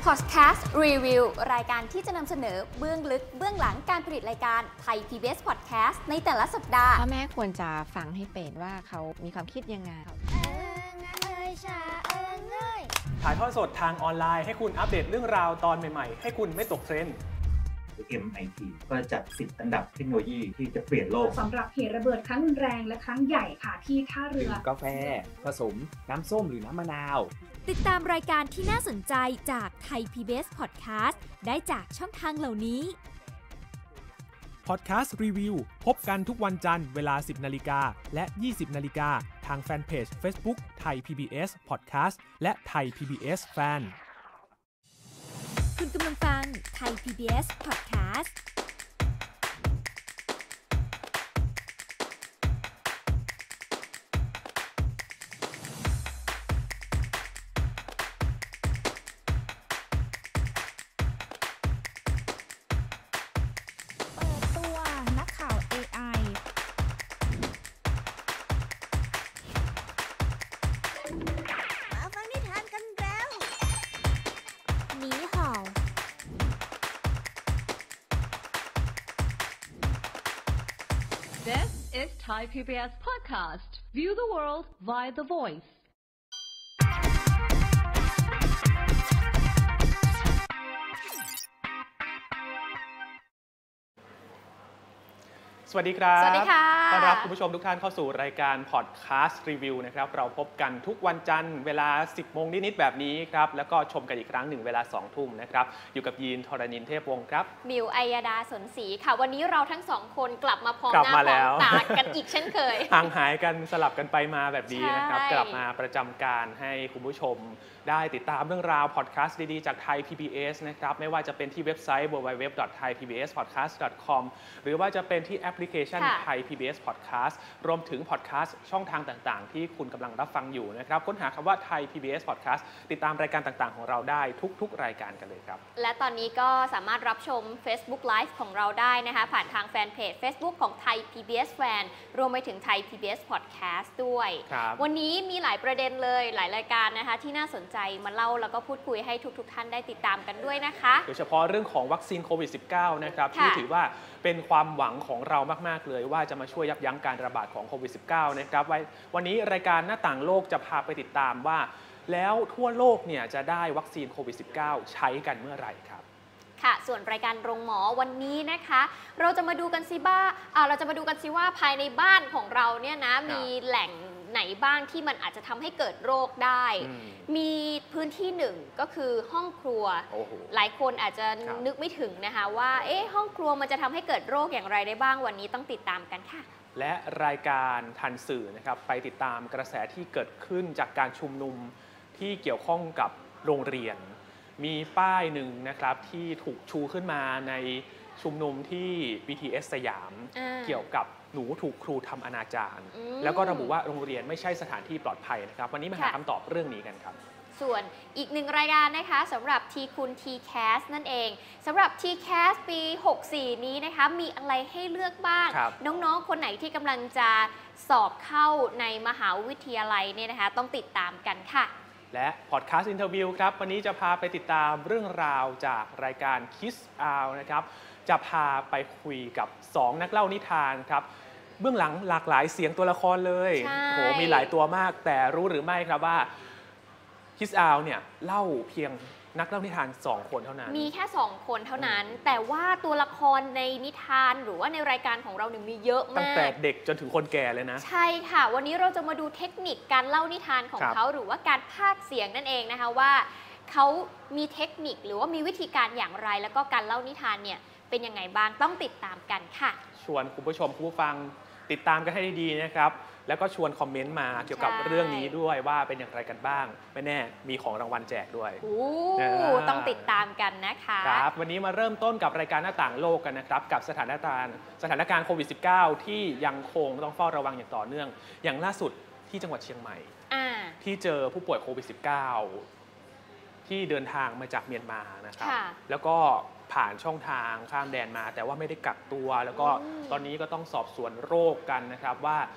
Podcast Review รายการที่จะนำเสนอเบื้องลึกเบื้องหลังการผลิตรายการไทย PBS Podcast ในแต่ละสัปดาห์พ่อแม่ควรจะฟังให้เป็นว่าเขามีความคิดยังไงถ่ายทอดสดทางออนไลน์ให้คุณอัปเดตเรื่องราวตอนใหม่ๆให้คุณไม่ตกเทรนด์ MIT ก็จัด10อันดับเทคโนโลยีที่จะเปลี่ยนโลกสำหรับเหตุระเบิดครั้งรุนแรงและครั้งใหญ่ค่ะที่ท่าเรือกาแฟผสมน้ำส้มหรือน้ำมะนาวติดตามรายการที่น่าสนใจจากไทย PBS Podcast ได้จากช่องทางเหล่านี้ Podcast Review พบกันทุกวันจันทร์เวลา 10 นาฬิกาและ 20 นาฬิกาทางแฟนเพจ Facebook ไทย PBS Podcast และไทย PBS Fan คุณกำลังฟังไทย PBS Podcast This is Thai PBS Podcast. View the world via the voice. สวัสดีครับสวัสดีค่ะต้อนรับคุณผู้ชมทุกท่านเข้าสู่รายการ Podcast Review นะครับเราพบกันทุกวันจันทร์เวลา 10 โมงนิดๆแบบนี้ครับแล้วก็ชมกันอีกครั้งหนึ่งเวลา 2 ทุ่มนะครับอยู่กับยีน ธรณินทร์ เทพวงศ์ครับมิว อัยดา สนศรีค่ะวันนี้เราทั้งสองคนกลับมาพร้อมหน้าพร้อมตากันอีกเช่นเคยห่างหายกันสลับกันไปมาแบบนี้นะครับกลับมาประจำการให้คุณผู้ชมได้ติดตามเรื่องราวพอดแคสต์ดีๆจากไทย PBS นะครับไม่ว่าจะเป็นที่เว็บไซต์ www.thaipbspodcast.com หรือว่าจะเป็นที่แอปพลิเคชันไทย PBS Podcast รวมถึงพอดแคสต์ช่องทางต่างๆที่คุณกำลังรับฟังอยู่นะครับค้นหาคำว่าไทย PBS Podcast ติดตามรายการต่างๆของเราได้ทุกๆรายการกันเลยครับและตอนนี้ก็สามารถรับชม Facebook Live ของเราได้นะคะผ่านทางแฟนเพจ Facebook ของไทย PBS Fan รวมไปถึงไทย PBS Podcast ด้วยวันนี้มีหลายประเด็นเลยหลายรายการนะคะที่น่าสนใจมาเล่าแล้วก็พูดคุยให้ทุกท่านได้ติดตามกันด้วยนะคะโดยเฉพาะเรื่องของวัคซีนโควิด -19 นะครับที่ถือว่าเป็นความหวังของเรามากๆเลยว่าจะมาช่วยยับยั้งการระบาดของโควิด -19 นะครับวันนี้รายการหน้าต่างโลกจะพาไปติดตามว่าแล้วทั่วโลกเนี่ยจะได้วัคซีนโควิด -19 ใช้กันเมื่อไหร่ครับค่ะส่วนรายการโรงหมอวันนี้นะคะเราจะมาดูกันซิว่าภายในบ้านของเราเนี่ยนะมีแหล่งไหนบ้างที่มันอาจจะทำให้เกิดโรคได้มีพื้นที่หนึ่งก็คือห้องครัวหลายคนอาจจะนึกไม่ถึงนะคะว่าห้องครัวมันจะทำให้เกิดโรคอย่างไรได้บ้างวันนี้ต้องติดตามกันค่ะและรายการทันสื่อนะครับไปติดตามกระแสที่เกิดขึ้นจากการชุมนุมที่เกี่ยวข้องกับโรงเรียนมีป้ายหนึ่งนะครับที่ถูกชูขึ้นมาในชุมนุมที่ BTS สยามเกี่ยวกับหนูถูกครูทำอนาจารแล้วก็ระบุว่าโรงเรียนไม่ใช่สถานที่ปลอดภัยนะครับวันนี้มาหาคำตอบเรื่องนี้กันครับส่วนอีกหนึ่งรายการนะคะสำหรับทีคุณ TCAS นั่นเองสำหรับ TCAS ปี 64 นี้นะคะมีอะไรให้เลือกบ้างน้องๆคนไหนที่กำลังจะสอบเข้าในมหาวิทยาลัยเนี่ยนะคะต้องติดตามกันค่ะและพอดแคสต์อินเทอร์วิวครับวันนี้จะพาไปติดตามเรื่องราวจากรายการ Kiss Out นะครับจะพาไปคุยกับ2นักเล่านิทานครับเบื้องหลังหลากหลายเสียงตัวละครเลยโหมีหลายตัวมากแต่รู้หรือไม่ครับว่า Kiss Out เนี่ยเล่าเพียงนักเล่านิทาน2คนเท่านั้นมีแค่2คนเท่านั้นแต่ว่าตัวละครในนิทานหรือว่าในรายการของเราเนี่ยมีเยอะมากตั้งแต่เด็กจนถึงคนแก่เลยนะใช่ค่ะวันนี้เราจะมาดูเทคนิคการเล่านิทานของเขาหรือว่าการพากย์เสียงนั่นเองนะคะว่าเขามีเทคนิคหรือว่ามีวิธีการอย่างไรแล้วก็การเล่านิทานเนี่ยเป็นยังไงบ้างต้องติดตามกันค่ะชวนคุณผู้ชมคุณผู้ฟังติดตามกันให้ดีๆนะครับแล้วก็ชวนคอมเมนต์มาเกี่ยวกับเรื่องนี้ด้วยว่าเป็นอย่างไรกันบ้างไม่แน่มีของรางวัลแจกด้วยต้องติดตามกันนะคะครับวันนี้มาเริ่มต้นกับรายการหน้าต่างโลกกันนะครับกับสถานการณ์โควิด -19 ที่ยังคงต้องเฝ้าระวังอย่างต่อเนื่องอย่างล่าสุดที่จังหวัดเชียงใหม่ที่เจอผู้ป่วยโควิด -19 ที่เดินทางมาจากเมียนมานะครับแล้วก็ผ่านช่องทางข้ามแดนมาแต่ว่าไม่ได้กักตัวแล้วก็ตอนนี้ก็ต้องสอบสวนโรคกันนะครับว่า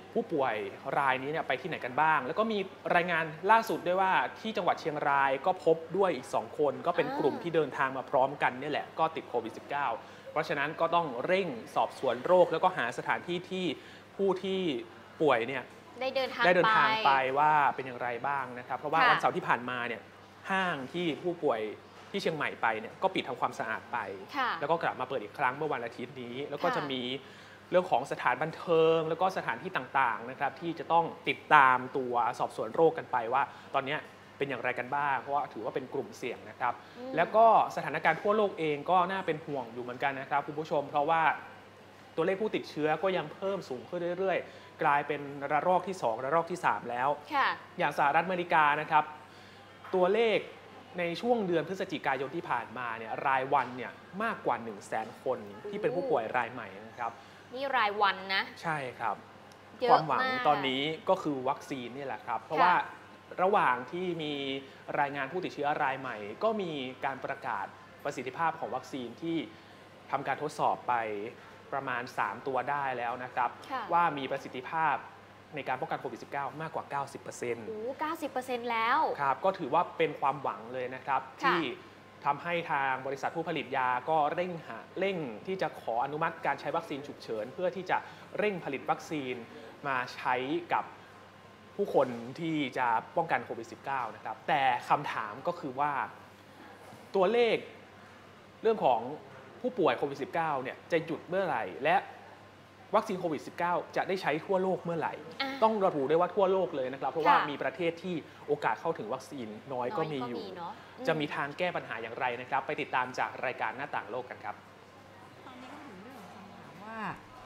ผู้ป่วยรายนี้เนี่ยไปที่ไหนกันบ้างแล้วก็มีรายงานล่าสุดด้วยว่าที่จังหวัดเชียงรายก็พบด้วยอีก2คนก็เป็นกลุ่มที่เดินทางมาพร้อมกันนี่แหละก็ติดโควิด -19 เพราะฉะนั้นก็ต้องเร่งสอบสวนโรคแล้วก็หาสถานที่ที่ผู้ที่ป่วยเนี่ยได้เดินทางไปว่าเป็นอย่างไรบ้างนะครับเพราะว่าวันเสาร์ที่ผ่านมาเนี่ยห้างที่ผู้ป่วยที่เชียงใหม่ไปเนี่ยก็ปิดทำความสะอาดไปแล้วก็กลับมาเปิดอีกครั้งเมื่อวันอาทิตย์นี้แล้วก็จะมีเรื่องของสถานบันเทิงแล้วก็สถานที่ต่างๆนะครับที่จะต้องติดตามตัวสอบสวนโรคกันไปว่าตอนนี้เป็นอย่างไรกันบ้างเพราะว่าถือว่าเป็นกลุ่มเสี่ยงนะครับแล้วก็สถานการณ์ทั่วโลกเองก็น่าเป็นห่วงอยู่เหมือนกันนะครับคุณผู้ชมเพราะว่าตัวเลขผู้ติดเชื้อก็ยังเพิ่มสูงขึ้นเรื่อยๆกลายเป็นระลอกที่2ระลอกที่3แล้วอย่างสหรัฐอเมริกานะครับตัวเลขในช่วงเดือนพฤศจิกายนที่ผ่านมาเนี่ยรายวันเนี่ยมากกว่า 100,000 คนที่เป็นผู้ป่วยรายใหม่นะครับนี่รายวันนะใช่ครับความหวังตอนนี้ก็คือวัคซีนนี่แหละครับเพราะว่าระหว่างที่มีรายงานผู้ติดเชื้อรายใหม่ก็มีการประกาศประสิทธิภาพของวัคซีนที่ทำการทดสอบไปประมาณ3ตัวได้แล้วนะครับว่ามีประสิทธิภาพในการป้องกันโควิด -19 มากกว่า 90% โอ้ 90% แล้วครับก็ถือว่าเป็นความหวังเลยนะครับที่ทำให้ทางบริษัทผู้ผลิตยาก็เร่งที่จะขออนุมัติการใช้วัคซีนฉุกเฉินเพื่อที่จะเร่งผลิตวัคซีนมาใช้กับผู้คนที่จะป้องกันโควิด -19 นะครับแต่คำถามก็คือว่าตัวเลขเรื่องของผู้ป่วยโควิด -19 เนี่ยจะหยุดเมื่อไหร่และวัคซีนโควิด -19 จะได้ใช้ทั่วโลกเมื่อไหร่ต้องระบุได้ว่าทั่วโลกเลยนะครับเพราะว่ามีประเทศที่โอกาสเข้าถึงวัคซีนน้อยก็มีอยู่จะมีทางแก้ปัญหาอย่างไรนะครับไปติดตามจากรายการหน้าต่างโลกกันครับตอนนี้ก็ถึงเรื่องของคำถามว่า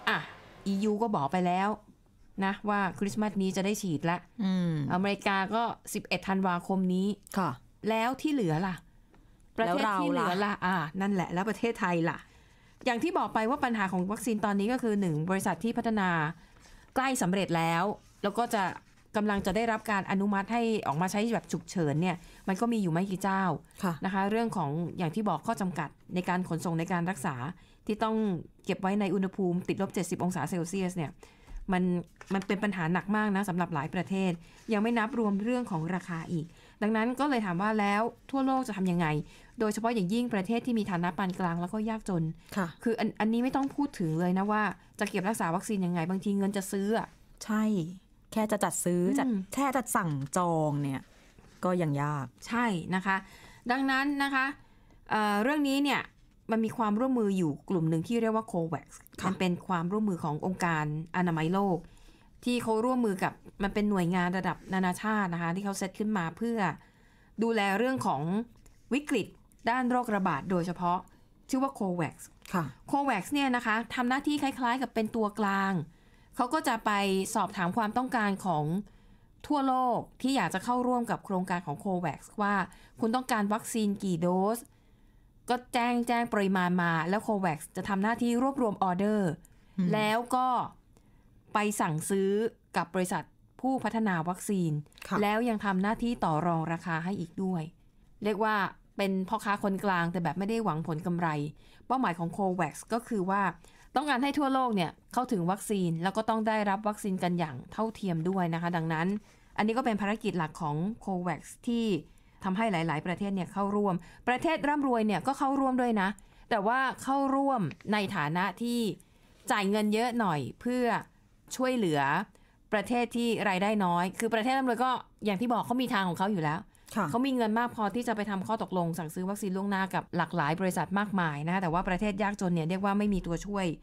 EU ก็บอกไปแล้วนะว่าคริสต์มาสนี้จะได้ฉีดละอเมริกาก็11ธันวาคมนี้แล้วที่เหลือล่ะประเทศที่เหลือล่ะนั่นแหละแล้วประเทศไทยล่ะอย่างที่บอกไปว่าปัญหาของวัคซีนตอนนี้ก็คือ1บริษัทที่พัฒนาใกล้สำเร็จแล้วก็จะกำลังจะได้รับการอนุมัติให้ออกมาใช้แบบฉุกเฉินเนี่ยมันก็มีอยู่ไม่กี่เจ้านะคะเรื่องของอย่างที่บอกข้อจำกัดในการขนส่งในการรักษาที่ต้องเก็บไว้ในอุณหภูมิติดลบ70องศาเซลเซียสเนี่ยมันเป็นปัญหาหนักมากนะสำหรับหลายประเทศยังไม่นับรวมเรื่องของราคาอีกดังนั้นก็เลยถามว่าแล้วทั่วโลกจะทำยังไงโดยเฉพาะอย่างยิ่งประเทศที่มีฐานะปานกลางแล้วก็ยากจนคืออันนี้ไม่ต้องพูดถึงเลยนะว่าจะเก็บรักษาวัคซีนยังไงบางทีเงินจะซื้อใช่แค่จะจัดซื้อแค่จะสั่งจองเนี่ยก็ยังยากใช่นะคะดังนั้นนะคะเรื่องนี้เนี่ยมันมีความร่วมมืออยู่กลุ่มหนึ่งที่เรียกว่า COVAX มันเป็นความร่วมมือขององค์การอนามัยโลกที่เขาร่วมมือกับมันเป็นหน่วยงานระดับนานาชาตินะคะที่เขาเซตขึ้นมาเพื่อดูแลเรื่องของวิกฤตด้านโรคระบาดโดยเฉพาะชื่อว่า COVAX COVAX เนี่ยนะคะทำหน้าที่คล้ายๆกับเป็นตัวกลางเขาก็จะไปสอบถามความต้องการของทั่วโลกที่อยากจะเข้าร่วมกับโครงการของ COVAX ว่าคุณต้องการวัคซีนกี่โดสก็แจ้งปริมาณมาแล้ว COVAX จะทำหน้าที่รวบรวมออเดอร์แล้วก็ไปสั่งซื้อกับบริษัทผู้พัฒนาวัคซีนแล้วยังทำหน้าที่ต่อรองราคาให้อีกด้วยเรียกว่าเป็นพ่อค้าคนกลางแต่แบบไม่ได้หวังผลกำไรเป้าหมายของ COVAX ก็คือว่าต้องการให้ทั่วโลกเนี่ยเข้าถึงวัคซีนแล้วก็ต้องได้รับวัคซีนกันอย่างเท่าเทียมด้วยนะคะดังนั้นอันนี้ก็เป็นภารกิจหลักของ COVAX ที่ทำให้หลายๆประเทศเนี่ยเข้าร่วมประเทศร่ำรวยเนี่ยก็เข้าร่วมด้วยนะแต่ว่าเข้าร่วมในฐานะที่จ่ายเงินเยอะหน่อยเพื่อช่วยเหลือประเทศที่รายได้น้อยคือประเทศร่ำรวยก็อย่างที่บอกเขามีทางของเขาอยู่แล้วเขามีเงินมากพอที่จะไปทำข้อตกลงสั่งซื้อวัคซีนล่วงหน้ากับหลากหลายบริษัทมากมายนะคะแต่ว่าประเทศยากจนเนี่ยเรียกว่าไม่มีตัวช่วย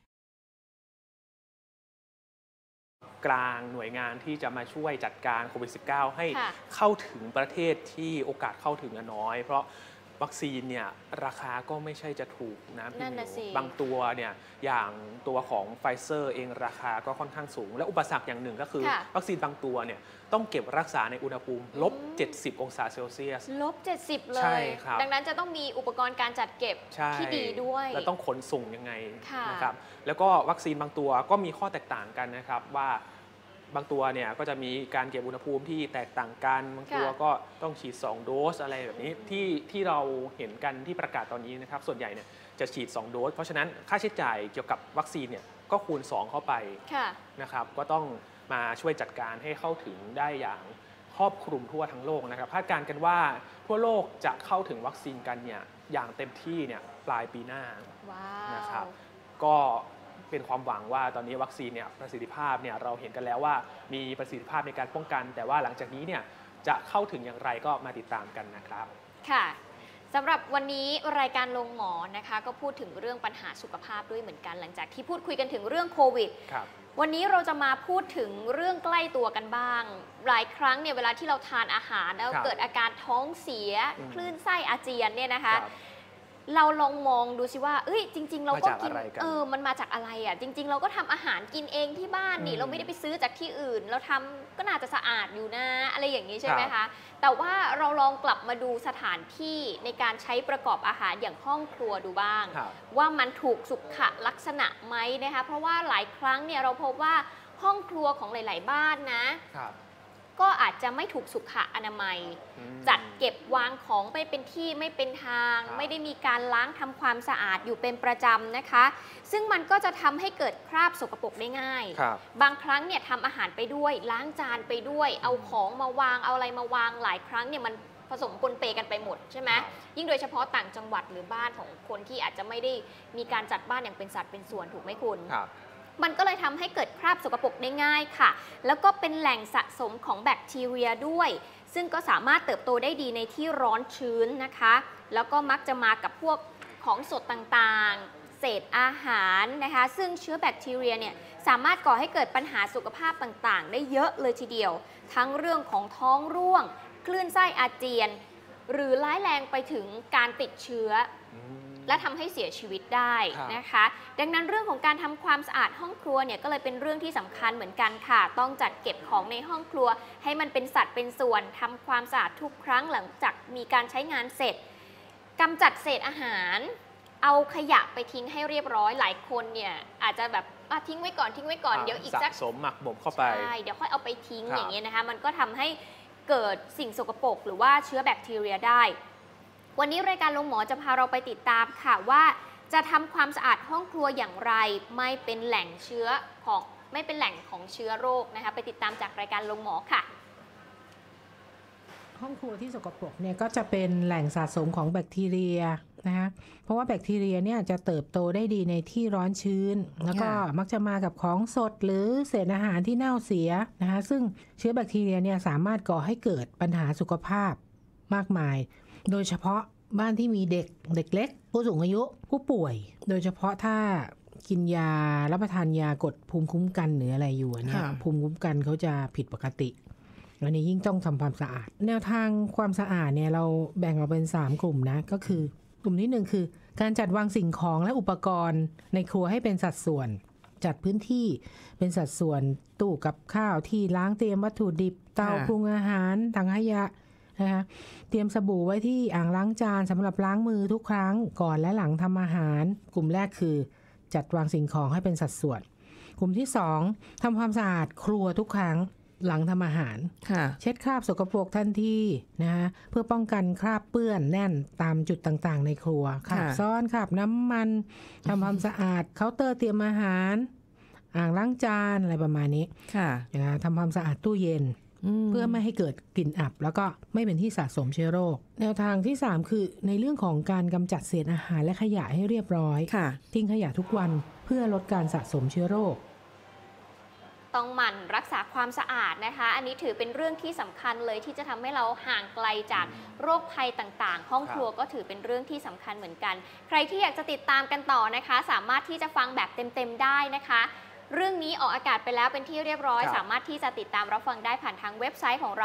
กลางหน่วยงานที่จะมาช่วยจัดการโควิด -19 ให้เข้าถึงประเทศที่โอกาสเข้าถึงน้อยเพราะวัคซีนเนี่ยราคาก็ไม่ใช่จะถูกนะพี่มิวบางตัวเนี่ยอย่างตัวของไฟเซอร์เองราคาก็ค่อนข้างสูงและอุปสรรคอย่างหนึ่งก็คือวัคซีนบางตัวเนี่ยต้องเก็บรักษาในอุณหภูมิลบ70องศาเซลเซียสลบ70เลยดังนั้นจะต้องมีอุปกรณ์การจัดเก็บที่ดีด้วยแล้วต้องขนส่งยังไงนะครับแล้วก็วัคซีนบางตัวก็มีข้อแตกต่างกันนะครับว่าบางตัวเนี่ยก็จะมีการเก็บอุณหภูมิที่แตกต่างกันบางตัวก็ต้องฉีด2โดสอะไรแบบนี้ที่เราเห็นกันที่ประกาศตอนนี้นะครับส่วนใหญ่เนี่ยจะฉีด2โดสเพราะฉะนั้นค่าใช้จ่ายเกี่ยวกับวัคซีนเนี่ยก็คูณ2เข้าไปนะครับก็ต้องมาช่วยจัดการให้เข้าถึงได้อย่างครอบคลุมทั่วทั้งโลกนะครับคาดการณ์กันว่าทั่วโลกจะเข้าถึงวัคซีนกันเนี่ยอย่างเต็มที่เนี่ยปลายปีหน้าว้าวนะครับก็เป็นความหวังว่าตอนนี้วัคซีนเนี่ยประสิทธิภาพเนี่ยเราเห็นกันแล้วว่ามีประสิทธิภาพในการป้องกันแต่ว่าหลังจากนี้เนี่ยจะเข้าถึงอย่างไรก็มาติดตามกันนะครับค่ะสำหรับวันนี้รายการลงหมอนะคะก็พูดถึงเรื่องปัญหาสุขภาพด้วยเหมือนกันหลังจากที่พูดคุยกันถึงเรื่องโควิดวันนี้เราจะมาพูดถึงเรื่องใกล้ตัวกันบ้างหลายครั้งเนี่ยเวลาที่เราทานอาหารแล้วเกิดอาการท้องเสียคลื่นไส้อาเจียนเนี่ยนะคะเราลองมองดูสิว่าจริงๆเราก็กินมันมาจากอะไรอ่ะจริงๆเราก็ทำอาหารกินเองที่บ้านนี่เราไม่ได้ไปซื้อจากที่อื่นเราทำก็น่าจะสะอาดอยู่นะอะไรอย่างนี้ใช่ไหมคะแต่ว่าเราลองกลับมาดูสถานที่ในการใช้ประกอบอาหารอย่างห้องครัวดูบ้างว่ามันถูกสุขลักษณะไหมนะคะเพราะว่าหลายครั้งเนี่ยเราพบว่าห้องครัวของหลายๆบ้านนะก็อาจจะไม่ถูกสุขอนามัยจัดเก็บวางของไม่เป็นที่ไม่เป็นทางไม่ได้มีการล้างทำความสะอาดอยู่เป็นประจำนะคะซึ่งมันก็จะทำให้เกิดคราบสกปรกได้ง่ายบางครั้งเนี่ยทำอาหารไปด้วยล้างจานไปด้วยเอาของมาวางเอาอะไรมาวางหลายครั้งเนี่ยมันผสมปนเปกันไปหมดใช่ไหมยิ่งโดยเฉพาะต่างจังหวัดหรือบ้านของคนที่อาจจะไม่ได้มีการจัดบ้านอย่างเป็นสัดเป็นส่วนถูกไหมคุณมันก็เลยทำให้เกิดคราบสกปรกได้ง่ายค่ะแล้วก็เป็นแหล่งสะสมของแบคทีเรียด้วยซึ่งก็สามารถเติบโตได้ดีในที่ร้อนชื้นนะคะแล้วก็มักจะมากับพวกของสดต่างๆเศษอาหารนะคะซึ่งเชื้อแบคทีเรียเนี่ยสามารถก่อให้เกิดปัญหาสุขภาพต่างๆได้เยอะเลยทีเดียวทั้งเรื่องของท้องร่วงคลื่นไส้อาเจียนหรือร้ายแรงไปถึงการติดเชื้อและทำให้เสียชีวิตได้นะคะดังนั้นเรื่องของการทำความสะอาดห้องครัวเนี่ยก็เลยเป็นเรื่องที่สำคัญเหมือนกันค่ะต้องจัดเก็บของในห้องครัวให้มันเป็นสัดเป็นส่วนทำความสะอาดทุกครั้งหลังจากมีการใช้งานเสร็จกำจัดเศษอาหารเอาขยะไปทิ้งให้เรียบร้อยหลายคนเนี่ยอาจจะแบบทิ้งไว้ก่อนเดี๋ยวอีกสักสะสมหมักบ่มเข้าไปใช่เดี๋ยวค่อยเอาไปทิ้งอย่างเงี้ยนะคะมันก็ทำให้เกิดสิ่งสกปรกหรือว่าเชื้อแบคทีเรียได้วันนี้รายการลงหมอจะพาเราไปติดตามค่ะว่าจะทำความสะอาดห้องครัวอย่างไรไม่เป็นแหล่งของเชื้อโรคนะคะไปติดตามจากรายการลงหมอค่ะห้องครัวที่สกปรกเนี่ยก็จะเป็นแหล่งสะสมของแบคทีเรียนะคะเพราะว่าแบคทีเรียเนี่ยจะเติบโตได้ดีในที่ร้อนชื้นแล้วก็มักจะมากับของสดหรือเศษอาหารที่เน่าเสียนะคะซึ่งเชื้อแบคทีเรียเนี่ยสามารถก่อให้เกิดปัญหาสุขภาพมากมายโดยเฉพาะบ้านที่มีเด็กเล็กผู้สูงอายุผู้ป่วยโดยเฉพาะถ้ากินยารับประทานยากดภูมิคุ้มกันหรืออะไรอยู่เนี่ยภูมิคุ้มกันเขาจะผิดปกติอันนี้ยิ่งต้องทำความสะอาดแนวทางความสะอาดเนี่ยเราแบ่งออกเป็น3กลุ่มนะก็คือกลุ่มที่1คือการจัดวางสิ่งของและอุปกรณ์ในครัวให้เป็นสัดส่วนจัดพื้นที่เป็นสัดส่วนตู้กับข้าวที่ล้างเตรียมวัตถุดิบเตาปรุงอาหารถังขยะนะคะเตรียมสบู่ไว้ที่อ่างล้างจานสำหรับล้างมือทุกครั้งก่อนและหลังทำอาหารกลุ่มแรกคือจัดวางสิ่งของให้เป็นสัดส่วนกลุ่มที่2ทำความสะอาดครัวทุกครั้งหลังทำอาหารเช็ดคราบสกปรกทันทีนะคะเพื่อป้องกันคราบเปื้อนแน่นตามจุดต่างๆในครัวคราบซ้อนคราบน้ำมันทำความสะอาดเคาน์เตอร์เตรียมอาหารอ่างล้างจานอะไรประมาณนี้นะคะทำความสะอาดตู้เย็นเพื่อไม่ให้เกิดกลิ่นอับแล้วก็ไม่เป็นที่สะสมเชื้อโรคแนวทางที่3คือในเรื่องของการกำจัดเศษอาหารและขยะให้เรียบร้อยทิ้งขยะทุกวันเพื่อลดการสะสมเชื้อโรคต้องหมั่นรักษาความสะอาดนะคะอันนี้ถือเป็นเรื่องที่สำคัญเลยที่จะทำให้เราห่างไกลจากโรคภัยต่างๆห้องครัวก็ถือเป็นเรื่องที่สำคัญเหมือนกันใครที่อยากจะติดตามกันต่อนะคะสามารถที่จะฟังแบบเต็มๆได้นะคะเรื่องนี้ออกอากาศไปแล้วเป็นที่เรียบร้อยสามารถที่จะติดตามรับฟังได้ผ่านทางเว็บไซต์ของเรา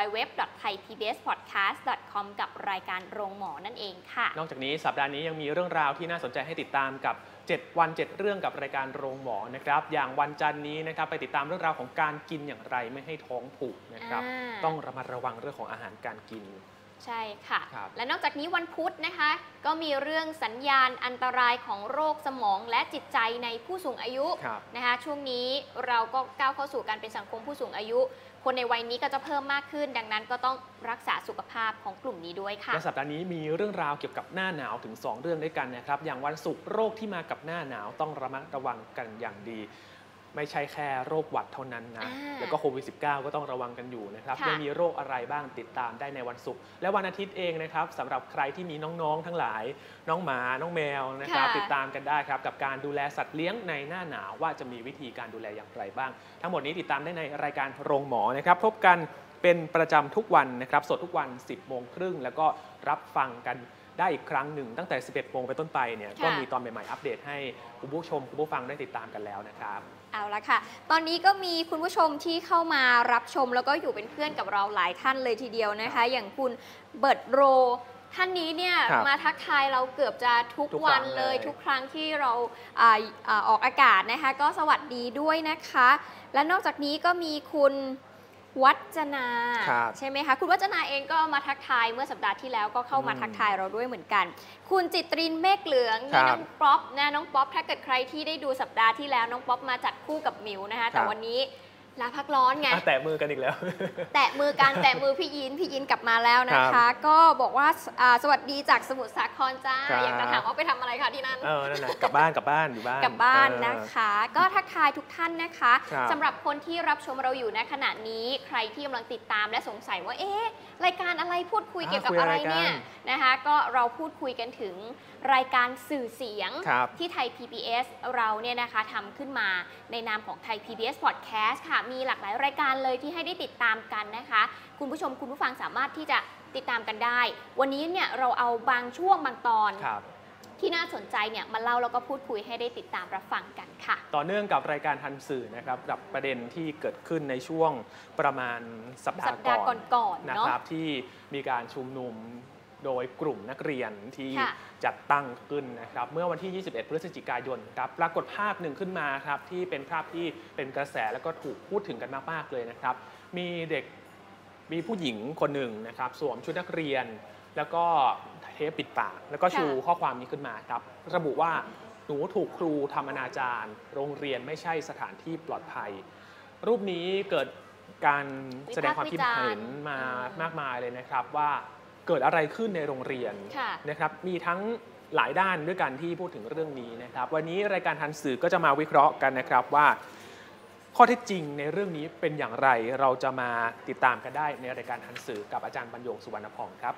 www.thaipbspodcast.com กับรายการโรงหมอนั่นเองค่ะนอกจากนี้สัปดาห์นี้ยังมีเรื่องราวที่น่าสนใจให้ติดตามกับ7 วัน 7 เรื่องกับรายการโรงหมอนะครับอย่างวันจันทร์นี้นะครับไปติดตามเรื่องราวของการกินอย่างไรไม่ให้ท้องผูกนะครับต้องระมัดระวังเรื่องของอาหารการกินใช่ค่ะและนอกจากนี้วันพุธนะคะก็มีเรื่องสัญญาณอันตรายของโรคสมองและจิตใจในผู้สูงอายุนะคะช่วงนี้เราก็ก้าวเข้าสู่การเป็นสังคมผู้สูงอายุคนในวัยนี้ก็จะเพิ่มมากขึ้นดังนั้นก็ต้องรักษาสุขภาพของกลุ่มนี้ด้วยค่ะและสัปดาห์นี้มีเรื่องราวเกี่ยวกับหน้าหนาวถึง2 เรื่องด้วยกันนะครับอย่างวันศุกร์โรคที่มากับหน้าหนาวต้องระมัดระวังกันอย่างดีไม่ใช่แค่โรคหวัดเท่านั้นนะแล้วก็โควิด -19 ก็ต้องระวังกันอยู่นะครับยังมีโรคอะไรบ้างติดตามได้ในวันศุกร์และวันอาทิตย์เองนะครับสำหรับใครที่มีน้องๆทั้งหลายน้องหมาน้องแมวนะครับติดตามกันได้ครับกับการดูแลสัตว์เลี้ยงในหน้าหนาวว่าจะมีวิธีการดูแลอย่างไรบ้างทั้งหมดนี้ติดตามได้ในรายการโรงหมอนะครับพบกันเป็นประจำทุกวันนะครับสดทุกวัน 10:30 แล้วก็รับฟังกันได้อีกครั้งหนึ่งตั้งแต่ 11 โมงไปต้นไปเนี่ยก็มีตอนใหม่ๆอัปเดตให้คุณผู้ชมคุณผู้ฟังได้ติดตามกันแล้วนะครับเอาละค่ะตอนนี้ก็มีคุณผู้ชมที่เข้ามารับชมแล้วก็อยู่เป็นเพื่อนกับเราหลายท่านเลยทีเดียวนะคะอย่างคุณเบิร์ตโรท่านนี้เนี่ยมาทักทายเราเกือบจะทุกวันเลยทุกครั้งที่เราออกอากาศนะคะก็สวัสดีด้วยนะคะและนอกจากนี้ก็มีคุณวัจนาใช่ไหมคะคุณวัจนาเองก็มาทักทายเมื่อสัปดาห์ที่แล้วก็เข้ามาทักทายเราด้วยเหมือนกันคุณจิตรินเมฆเหลืองนี่น้องป๊อปนะน้องป๊อปถ้าเกิดใครที่ได้ดูสัปดาห์ที่แล้วน้องป๊อปมาจัดคู่กับมิวนะคะแต่วันนี้ลาพักร้อนไงแตะมือกันอีกแล้วแตะมือกันแตะมือพี่ยินกลับมาแล้วนะคะก็บอกว่าสวัสดีจากสมุทรสาครจ้าอยากจะถามว่าไปทำอะไรคะที่นั่นนั่นแหละกลับบ้านอยู่บ้านกลับบ้านนะคะก็ทักทายทุกท่านนะคะสำหรับคนที่รับชมเราอยู่ในขณะนี้ใครที่กำลังติดตามและสงสัยว่ารายการอะไรพูดคุยเกี่ยวกับอะไรเนี่ยนะคะก็เราพูดคุยกันถึงรายการสื่อเสียงที่ไทย PBS เราเนี่ยนะคะทำขึ้นมาในนามของไทย PBS Podcast ค่ะมีหลากหลายรายการเลยที่ให้ได้ติดตามกันนะคะคุณผู้ชมคุณผู้ฟังสามารถที่จะติดตามกันได้วันนี้เนี่ยเราเอาบางช่วงบางตอนที่น่าสนใจเนี่ยมาเล่าแล้วก็พูดคุยให้ได้ติดตามรับฟังกันค่ะต่อเนื่องกับรายการทันสื่อนะครับกับประเด็นที่เกิดขึ้นในช่วงประมาณสัปดาห์ก่อนนะครับที่มีการชุมนุมโดยกลุ่มนักเรียนที่จัดตั้งขึ้นนะครับเมื่อวันที่ 21 พฤศจิกายนครับปรากฏภาพหนึ่งขึ้นมาครับที่เป็นภาพที่เป็นกระแสแล้วก็ถูกพูดถึงกันมากๆเลยนะครับมีผู้หญิงคนหนึ่งนะครับสวมชุดนักเรียนแล้วก็เทปปิดปากแล้วก็ชูข้อความนี้ขึ้นมาครับระบุว่าหนูถูกครูทำอนาจารโรงเรียนไม่ใช่สถานที่ปลอดภัยรูปนี้เกิดการแสดงความคิดเห็นมามากมายเลยนะครับว่าเกิดอะไรขึ้นในโรงเรียนนะครับมีทั้งหลายด้านด้วยกันที่พูดถึงเรื่องนี้นะครับวันนี้รายการทันสื่อก็จะมาวิเคราะห์กันนะครับว่าข้อเท็จจริงในเรื่องนี้เป็นอย่างไรเราจะมาติดตามกันได้ในรายการทันสื่อกับอาจารย์บรรยงสุวรรณพงศ์ครับ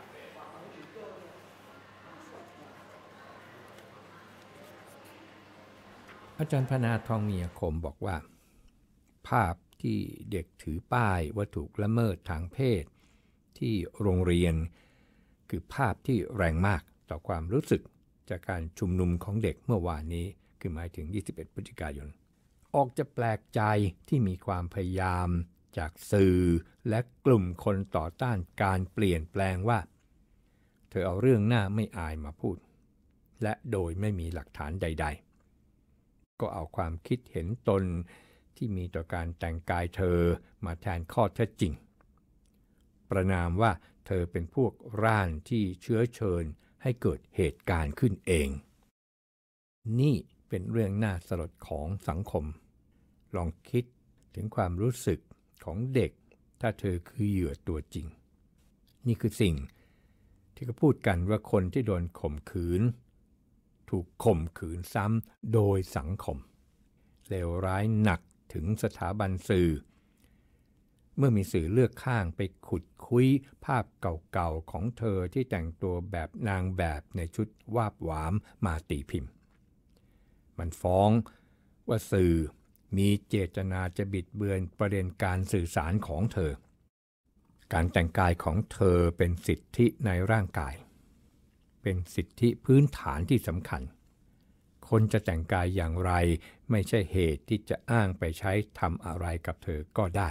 อาจารย์พนาทองมีคมบอกว่าภาพที่เด็กถือป้ายว่าถูกละเมิดทางเพศที่โรงเรียนคือภาพที่แรงมากต่อความรู้สึกจากการชุมนุมของเด็กเมื่อวานนี้คือหมายถึง21 พฤศจิกายนออกจะแปลกใจที่มีความพยายามจากสื่อและกลุ่มคนต่อต้านการเปลี่ยนแปลงว่าเธอเอาเรื่องหน้าไม่อายมาพูดและโดยไม่มีหลักฐานใดๆก็เอาความคิดเห็นตนที่มีต่อการแต่งกายเธอมาแทนข้อเท็จจริงประณามว่าเธอเป็นพวกร่านที่เชื้อเชิญให้เกิดเหตุการณ์ขึ้นเองนี่เป็นเรื่องน่าสลดของสังคมลองคิดถึงความรู้สึกของเด็กถ้าเธอคือเหยื่อตัวจริงนี่คือสิ่งที่เขาพูดกันว่าคนที่โดนข่มขืนถูกข่มขืนซ้ำโดยสังคมเลวร้ายหนักถึงสถาบันสื่อเมื่อมีสื่อเลือกข้างไปขุดคุยภาพเก่าๆของเธอที่แต่งตัวแบบนางแบบในชุดวาบหวามมาตีพิมพ์มันฟ้องว่าสื่อมีเจตนาจะบิดเบือนประเด็นการสื่อสารของเธอการแต่งกายของเธอเป็นสิทธิในร่างกายเป็นสิทธิพื้นฐานที่สำคัญคนจะแต่งกายอย่างไรไม่ใช่เหตุที่จะอ้างไปใช้ทำอะไรกับเธอก็ได้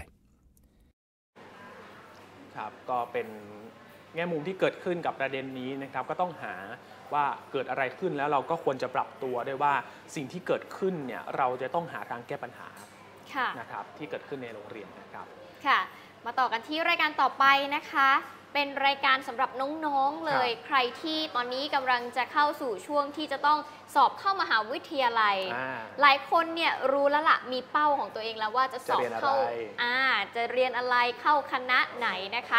ครับก็เป็นแง่มุมที่เกิดขึ้นกับประเด็นนี้นะครับก็ต้องหาว่าเกิดอะไรขึ้นแล้วเราก็ควรจะปรับตัวด้วยว่าสิ่งที่เกิดขึ้นเนี่ยเราจะต้องหาทางแก้ปัญหานะครับที่เกิดขึ้นในโรงเรียนนะครับค่ะมาต่อกันที่รายการต่อไปนะคะเป็นรายการสำหรับน้องๆเลยใครที่ตอนนี้กำลังจะเข้าสู่ช่วงที่จะต้องสอบเข้ามหาวิทยาลัยหลายคนเนี่ยรู้แล้วล่ะมีเป้าของตัวเองแล้วว่าจะสอบเข้าจะเรียนอะไรเข้าคณะไหนนะคะ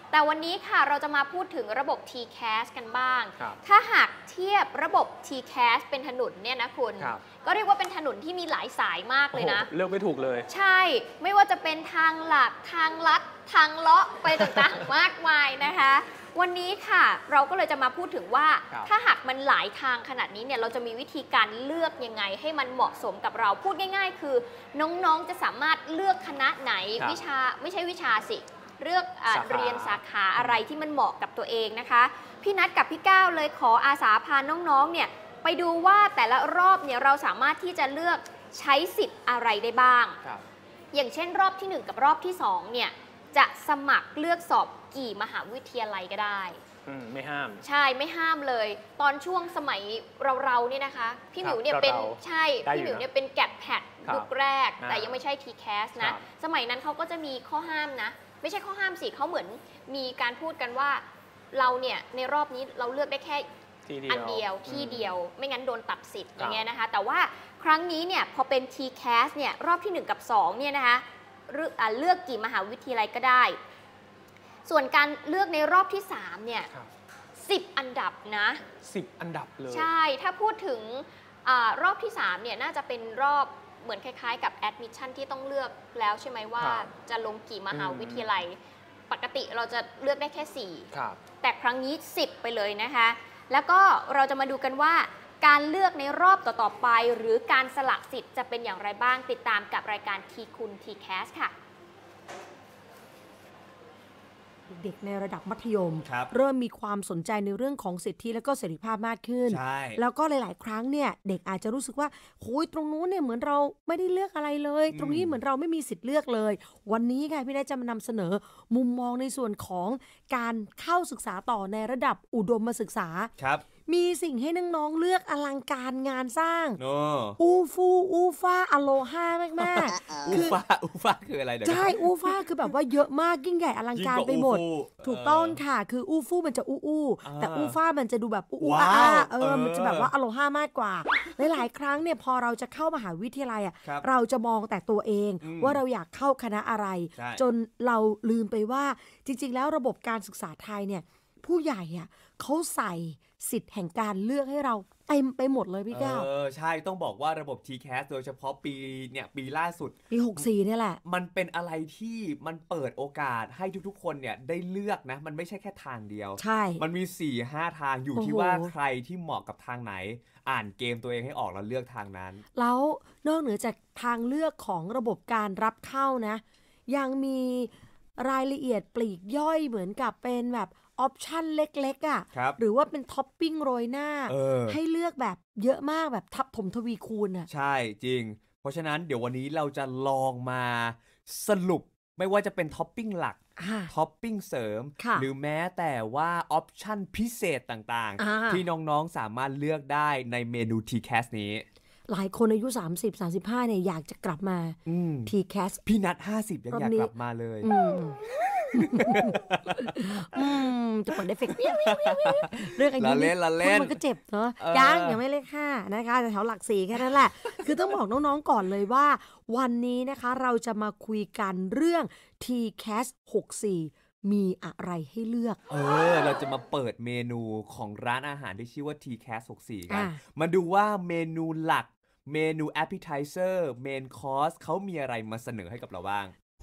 แต่วันนี้ค่ะเราจะมาพูดถึงระบบ TCAS กันบ้างครับถ้าหากเทียบระบบ TCAS เป็นถนนเนี่ยนะคุณครับก็เรียกว่าเป็นถนนที่มีหลายสายมากเลยนะโอ้โหเลือกไม่ถูกเลยใช่ ไม่ว่าจะเป็นทางหลักทางลัดทางเลาะไปต่างๆ มากมายนะคะ วันนี้ค่ะเราก็เลยจะมาพูดถึงว่าครับถ้าหากมันหลายทางขนาดนี้เนี่ยเราจะมีวิธีการเลือกยังไงให้มันเหมาะสมกับเราพูดง่ายๆ คือน้องๆจะสามารถเลือกคณะไหนครับวิชาไม่ใช่วิชาสิเลือกสาขาเรียนสาขาอะไรที่มันเหมาะกับตัวเองนะคะพี่นัทกับพี่ก้าวเลยขออาสาพาน้องๆเนี่ยไปดูว่าแต่ละรอบเนี่ยเราสามารถที่จะเลือกใช้สิทธิ์อะไรได้บ้างครับอย่างเช่นรอบที่ 1 กับรอบที่2เนี่ยจะสมัครเลือกสอบกี่มหาวิทยาลัยก็ได้ไม่ห้ามใช่ไม่ห้ามเลย ตอนช่วงสมัยเราเนี่ยนะคะพี่หมิวเนี่ยเป็นเราใช่ได้อยู่พี่หมิวนะเนี่ยเป็นแกดแพดครับยุคแรกอ่าแต่ยังไม่ใช่ TCAS นะครับสมัยนั้นเขาก็จะมีข้อห้ามนะ ไม่ใช่ข้อห้ามสิเขาเหมือนมีการพูดกันว่าเราเนี่ยในรอบนี้เราเลือกได้แค่ทีเดียวอันเดียวที่เดียวไม่งั้นโดนตัดสิทธิ์ครับอย่างเงี้ยนะคะแต่ว่าครั้งนี้เนี่ยพอเป็น TCAS เนี่ยรอบที่ 1 กับ2เนี่ยนะคะเลือกกี่มหาวิทยาลัยก็ได้ ส่วนการเลือกในรอบที่3เนี่ยครับ 10 อันดับนะ 10 อันดับเลยใช่ ถ้าพูดถึงรอบที่3เนี่ยน่าจะเป็นรอบเหมือนคล้ายๆกับแอดมิชชั่นที่ต้องเลือกแล้วใช่ไหมว่าครับจะลงกี่มหาวิทยาลัย ปกติเราจะเลือกได้แค่ครับ 4 แต่ครั้งนี้ 10 ไปเลยนะคะ แล้วก็เราจะมาดูกันว่าการเลือกในรอบต่อๆไป หรือการสละสิทธิ์จะเป็นอย่างไรบ้างติดตามกับรายการทีคุณ TCAS ค่ะเด็กในระดับมัธยมครับเริ่มมีความสนใจในเรื่องของสิทธิและก็เสรีภาพมากขึ้นใช่แล้วก็หลาย ๆ ครั้งเนี่ยเด็กอาจจะรู้สึกว่าโอ้ยตรงนู้นเนี่ยเหมือนเราไม่ได้เลือกอะไรเลย ตรงนี้เหมือนเราไม่มีสิทธิ์เลือกเลย วันนี้ค่ะพี่ได้จะมานำเสนอมุมมองในส่วนของการเข้าศึกษาต่อในระดับอุดมศึกษาครับมีสิ่งให้น้องๆเลือกอลังการงานสร้างโอ้อูฟูอูฟ้าอโลฮามากๆอูฟ้าคืออะไรเดี๋ยวใช่อูฟ้าคือแบบว่าเยอะมากยิ่งใหญ่อลังการไปหมดยิ่งกว่าอูฟูถูกต้องค่ะ คืออูฟูมันจะอู้แต่อูฟ้ามันจะดูแบบอู้ว้าวอ้าเออมันจะแบบว่าอโลฮามากกว่าหลายๆครั้งเนี่ยพอเราจะเข้ามหาวิทยาลัยอ่ะครับเราจะมองแต่ตัวเองอืมว่าเราอยากเข้าคณะอะไรใช่จนเราลืมไปว่าจริง ๆ แล้วระบบการศึกษาไทยเนี่ยผู้ใหญ่อ่ะเขาใส่สิทธิ์แห่งการเลือกให้เราเต็มไปหมดเลยพี่ก้าวใช่ต้องบอกว่าระบบ TCAS โดยเฉพาะปีล่าสุดปี64เนี่ยแหละมันเป็นอะไรที่มันเปิดโอกาสให้ทุกๆคนเนี่ยได้เลือกนะมันไม่ใช่แค่ทางเดียวใช่มันมี 4-5 ทางอยู่ที่โอ้โหว่าใครที่เหมาะกับทางไหน อ่านเกมตัวเองให้ออกแล้วเลือกทางนั้นแล้วนอกเหนือจากทางเลือกของระบบการรับเข้านะ ยังมีรายละเอียดปลีกย่อยเหมือนกับเป็นแบบออปชั่นเล็กๆอ่ะครับหรือว่าเป็นท็อปปิ้งโรยหน้าให้ให้เลือกแบบเยอะมากแบบทับถมทวีคูณอ่ะใช่จริง เพราะฉะนั้นเดี๋ยววันนี้เราจะลองมาสรุปไม่ว่าจะเป็นท็อปปิ้งหลัก ท็อปปิ้งเสริมค่ะหรือแม้แต่ว่าออปชั่นพิเศษต่างอ่าๆ ที่น้องๆสามารถเลือกได้ในเมนู TCAS นี้หลายคนอายุ 30-35เนี่ยอยากจะกลับมา TCAS พี่นัด50ยังอยากกลับมาเลยจะเปิดเอฟเฟกต์เรื่องอายุละเล่นละเล่นมันก็เจ็บเนอะเออยังไม่เลข5นะคะแต่แถวหลัก4แค่นั้นแหละ คือต้องบอกน้องๆก่อนเลยว่า วันนี้นะคะเราจะมาคุยกันเรื่อง TCAS 64 มีอะไรให้เลือกเราจะมาเปิดเมนูของร้านอาหารที่ชื่อว่า TCAS 64 กันอ่ะมาดูว่าเมนูหลักเมนู appetizer เมนคอร์สเขามีอะไรมาเสนอให้กับเราบ้าง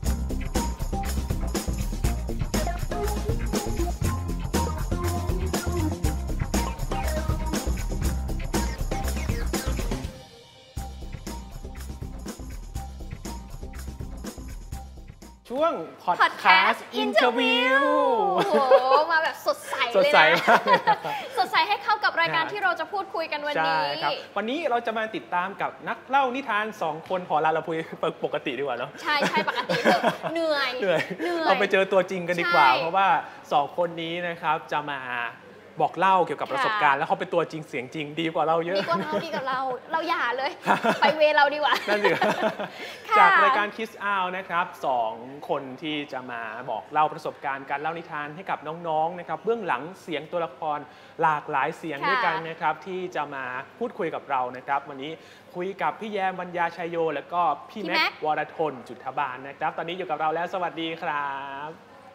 ช่วง Podcast Podcast Interview โอ้โห มาแบบสดใสสดเลยใสนะมากเลยครับสดใสให้เข้ากับรายการที่เราจะพูดคุยกันวันใช่นี้ครับ วันนี้เราจะมาติดตามกับนักเล่านิทาน 2 คนพอเราคุยปกติดีกว่าเนาะใช่ปกติเถอะเหนื่อยเหนื่อยเราไปเจอตัวจริงกันดีกว่าใช่เพราะว่า 2 คนนี้นะครับจะมาบอกเล่าเกี่ยวกับประสบการณ์ แล้วเขาเป็นตัวจริงเสียงจริงดีกว่าเราเยอะดีกว่าเราอย่าเลย ไปเวเราดีกว่านั่นสิค่ะจากรายการ Kiss Out นะครับ2 คนที่จะมาบอกเล่าประสบการณ์การเล่านิทานให้กับน้องๆนะครับเบื้องหลังเสียงตัวละครหลากหลายเสียงค่ะด้วยกันนะครับที่จะมาพูดคุยกับเรานะครับวันนี้คุยกับพี่แยมวัญญาชัยโย และก็พี่แม็กซ์วรทนจุฑบาลนะครับตอนนี้อยู่กับเราแล้วสวัสดีครับ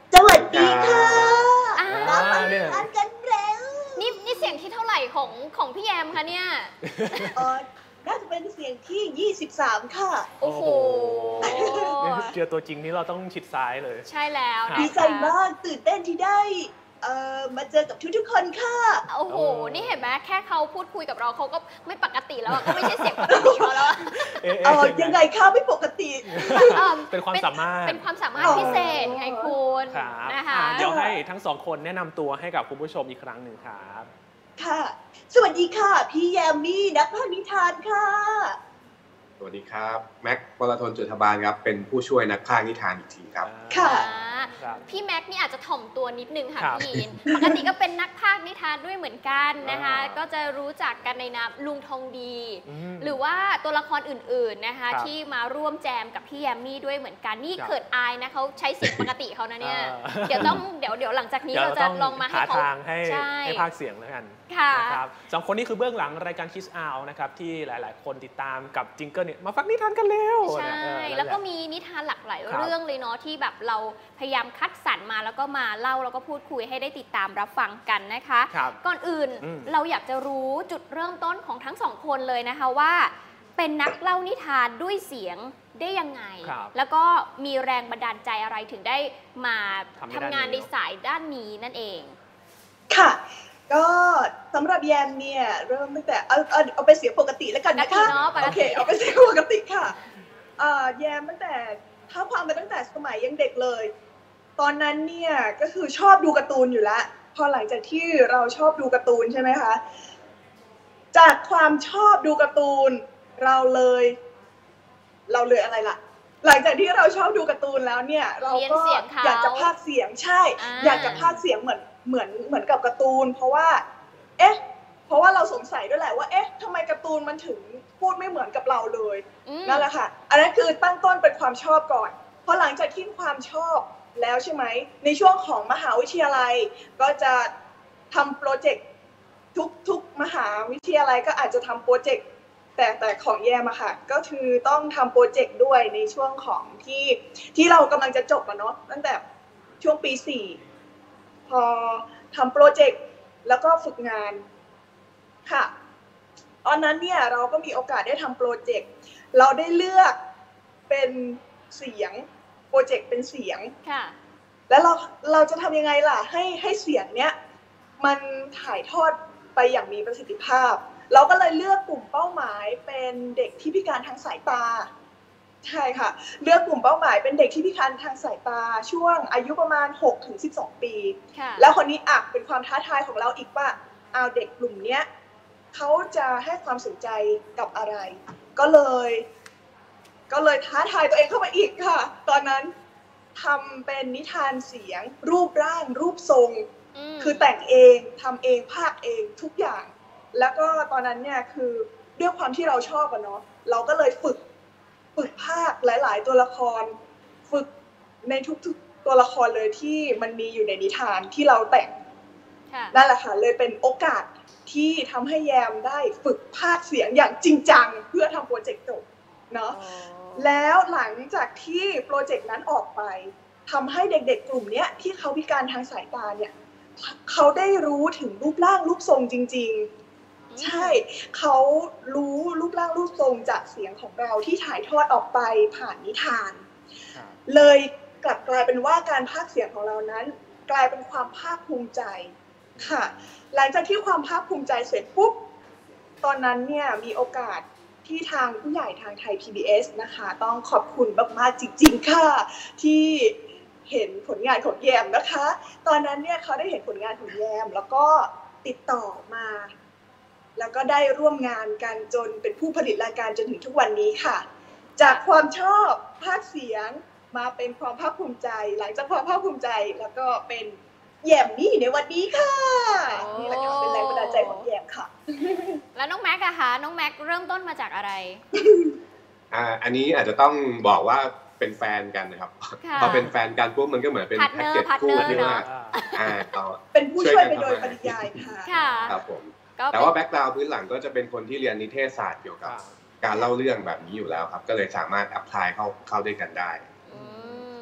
สวัสดีค่ะมาเนี่ยทานกันแล้วนี่เสียงที่เท่าไหร่ของพี่แยมคะเนี่ยน่าจะเป็นเสียงที่ 23 ค่ะโอ้โหเจอตัวจริงนี่เราต้องชิดซ้ายเลยใช่แล้วนะคะดีใจมากตื่นเต้นที่ได้มาเจอกับทุกๆคนค่ะโอ้โห นี่เห็นไหมแค่เขาพูดคุยกับเราเขาก็ไม่ปกติแล้วอะก็ไม่ใช่เสียงปกติเขาแล้วอะยังไงคะไม่ปกติเป็นความสามารถเป็นความสามารถพิเศษไงคุณนะคะเดี๋ยวให้ทั้งสองคนแนะนำตัวให้กับคุณผู้ชมอีกครั้งหนึ่งครับค่ะ สวัสดีค่ะ พี่แยมมี่นักพากย์นิทานค่ะสวัสดีครับแม็กวรทนจุฑบาลครับเป็นผู้ช่วยนักพากย์นิทานอีกทีครับค่ะพี่แม็กนี่อาจจะถ่อมตัวนิดนึงค่ะครับพี่ยิน ปกติก็เป็นนักพากย์นิทานด้วยเหมือนกันนะคะ ก็จะรู้จักกันในนามลุงทองดี หรือว่าตัวละครอื่นๆนะคะครับที่มาร่วมแจมกับพี่แยมมี่ด้วยเหมือนกันนี่เขินอายนะเขาใช้เสียงปกติเขานะเนี่ยเดี๋ยวหลังจากนี้เราจะลองมาให้หาเขาทางให้ใช่พากย์เสียงแล้วกันค่ะนะครับสองคนนี้คือเบื้องหลังรายการ Kiss Out นะครับที่หลายๆ คนติดตามกับจิงเกิลเนี่ยมาฟังนิทานกันเร็วใช่ แล้วก็มีนิทานหลากหลายเรื่องเลยเนาะที่แบบเราพยายามคัดสรรมาแล้วก็มาเล่าแล้วก็พูดคุยให้ได้ติดตามรับฟังกันนะคะ ก่อนอื่นเราอยากจะรู้จุดเริ่มต้นของทั้งสองคนเลยนะคะว่าเป็นนักเล่านิทานด้วยเสียงได้ยังไง แล้วก็มีแรงบันดาลใจอะไรถึงได้มาทำงานในสายด้านนี้นั่นเองค่ะก็สำหรับแยมเนี่ยเริ่มตั้งแต่เอาไปเสียงปกติแล้วกันนะคะโอเคเอาไปเสียงปกติค่ะแยมตั้งแต่ถ้าความมาตั้งแต่สมัยยังเด็กเลยตอนนั้นเนี่ยก็คือชอบดูการ์ตูนอยู่แล้วพอหลังจากที่เราชอบดูการ์ตูนใช่ไหมคะจากความชอบดูการ์ตูนเราเลยอะไรล่ะหลังจากที่เราชอบดูการ์ตูนแล้วเนี่ยเราก็อยากจะพากย์เสียงใช่อยากจะพากย์เสียงเหมือนกับการ์ตูนเพราะว่าเราสงสัยด้วยแหละว่าทำไมการ์ตูนมันถึงพูดไม่เหมือนกับเราเลยนั่นแหละค่ะอันนั้นคือตั้งต้นเป็นความชอบก่อนพอหลังจากที่ความชอบแล้วใช่ไหมในช่วงของมหาวิทยาลัยก็จะทำโปรเจกต์ทุกมหาวิทยาลัยก็อาจจะทำโปรเจกต์แต่ของแยมอะค่ะก็คือต้องทำโปรเจกต์ด้วยในช่วงของที่เรากำลังจะจบอะเนาะตั้งแต่ช่วงปี 4พอทำโปรเจกต์แล้วก็ฝึกงานค่ะตอนนั้นเนี่ยเราก็มีโอกาสได้ทำโปรเจกต์เราได้เลือกเป็นเสียงโปรเจกต์เป็นเสียงแล้วเราจะทำยังไงล่ะให้เสียงเนี้ยมันถ่ายทอดไปอย่างมีประสิทธิภาพเราก็เลยเลือกกลุ่มเป้าหมายเป็นเด็กที่พิการทางสายตาใช่ค่ะเลือกกลุ่มเป้าหมายเป็นเด็กที่พิการทางสายตาช่วงอายุประมาณ 6-12 ปีแล้วคนนี้เป็นความท้าทายของเราอีกว่าเอาเด็กกลุ่มเนี้ยเขาจะให้ความสนใจกับอะไรก็เลยท้าทายตัวเองเข้ามาอีกค่ะตอนนั้นทำเป็นนิทานเสียงรูปร่างรูปทรงคือแต่งเองทำเองพากย์เองทุกอย่างแล้วก็ตอนนั้นเนี่ยคือด้วยความที่เราชอบอะเนาะเราก็เลยฝึกภาคหลายๆตัวละครฝึกในทุกๆตัวละครเลยที่มันมีอยู่ในนิทานที่เราแต่งนั่นแหละค่ะเลยเป็นโอกาสที่ทำให้แยมได้ฝึกพากย์เสียงอย่างจริงจังเพื่อทำโปรเจกต์จบเนาะแล้วหลังจากที่โปรเจกต์นั้นออกไปทำให้เด็กๆกลุ่มนี้ที่เขาพิการทางสายตาเนี่ยเขาได้รู้ถึงรูปร่างรูปทรงจริงๆใช่เขารู้รูปร่างรูปทรงจากเสียงของเราที่ถ่ายทอดออกไปผ่านนิทานเลยกลับกลายเป็นว่าการพากย์เสียงของเรานั้นกลายเป็นความภาคภูมิใจค่ะหลังจากที่ความภาคภูมิใจเสร็จปุ๊บตอนนั้นเนี่ยมีโอกาสที่ทางผู้ใหญ่ทางไทย PBS นะคะต้องขอบคุณมากๆจริงๆค่ะที่เห็นผลงานของแยมนะคะตอนนั้นเนี่ยเขาได้เห็นผลงานของแยมแล้วก็ติดต่อมาแล้วก็ได้ร่วมงานกันจนเป็นผู้ผลิตรายการจนถึงทุกวันนี้ค่ะจากความชอบพากย์เสียงมาเป็นความภาคภูมิใจหลังจากความภาคภูมิใจแล้วก็เป็นแยมมี่ในวันนี้ค่ะนี่แหละค่ะเป็นแรงบันดาลใจของแยมค่ะแล้วน้องแม็กอะคะน้องแม็กเริ่มต้นมาจากอะไรอันนี้อาจจะต้องบอกว่าเป็นแฟนกันนะครับพอเป็นแฟนกันปุ๊บมันก็เหมือนเป็นแพ็กเกจคู่ที่ว่าเป็นผู้ช่วยไปโดยปริยายค่ะครับผมแต่ว่าแบ็คกราวด์พื้นหลังก็จะเป็นคนที่เรียนนิเทศศาสตร์เกี่ยวกับการเล่าเรื่องแบบนี้อยู่แล้วครับก็เลยสามารถอัพพลายเข้าด้วยกันได้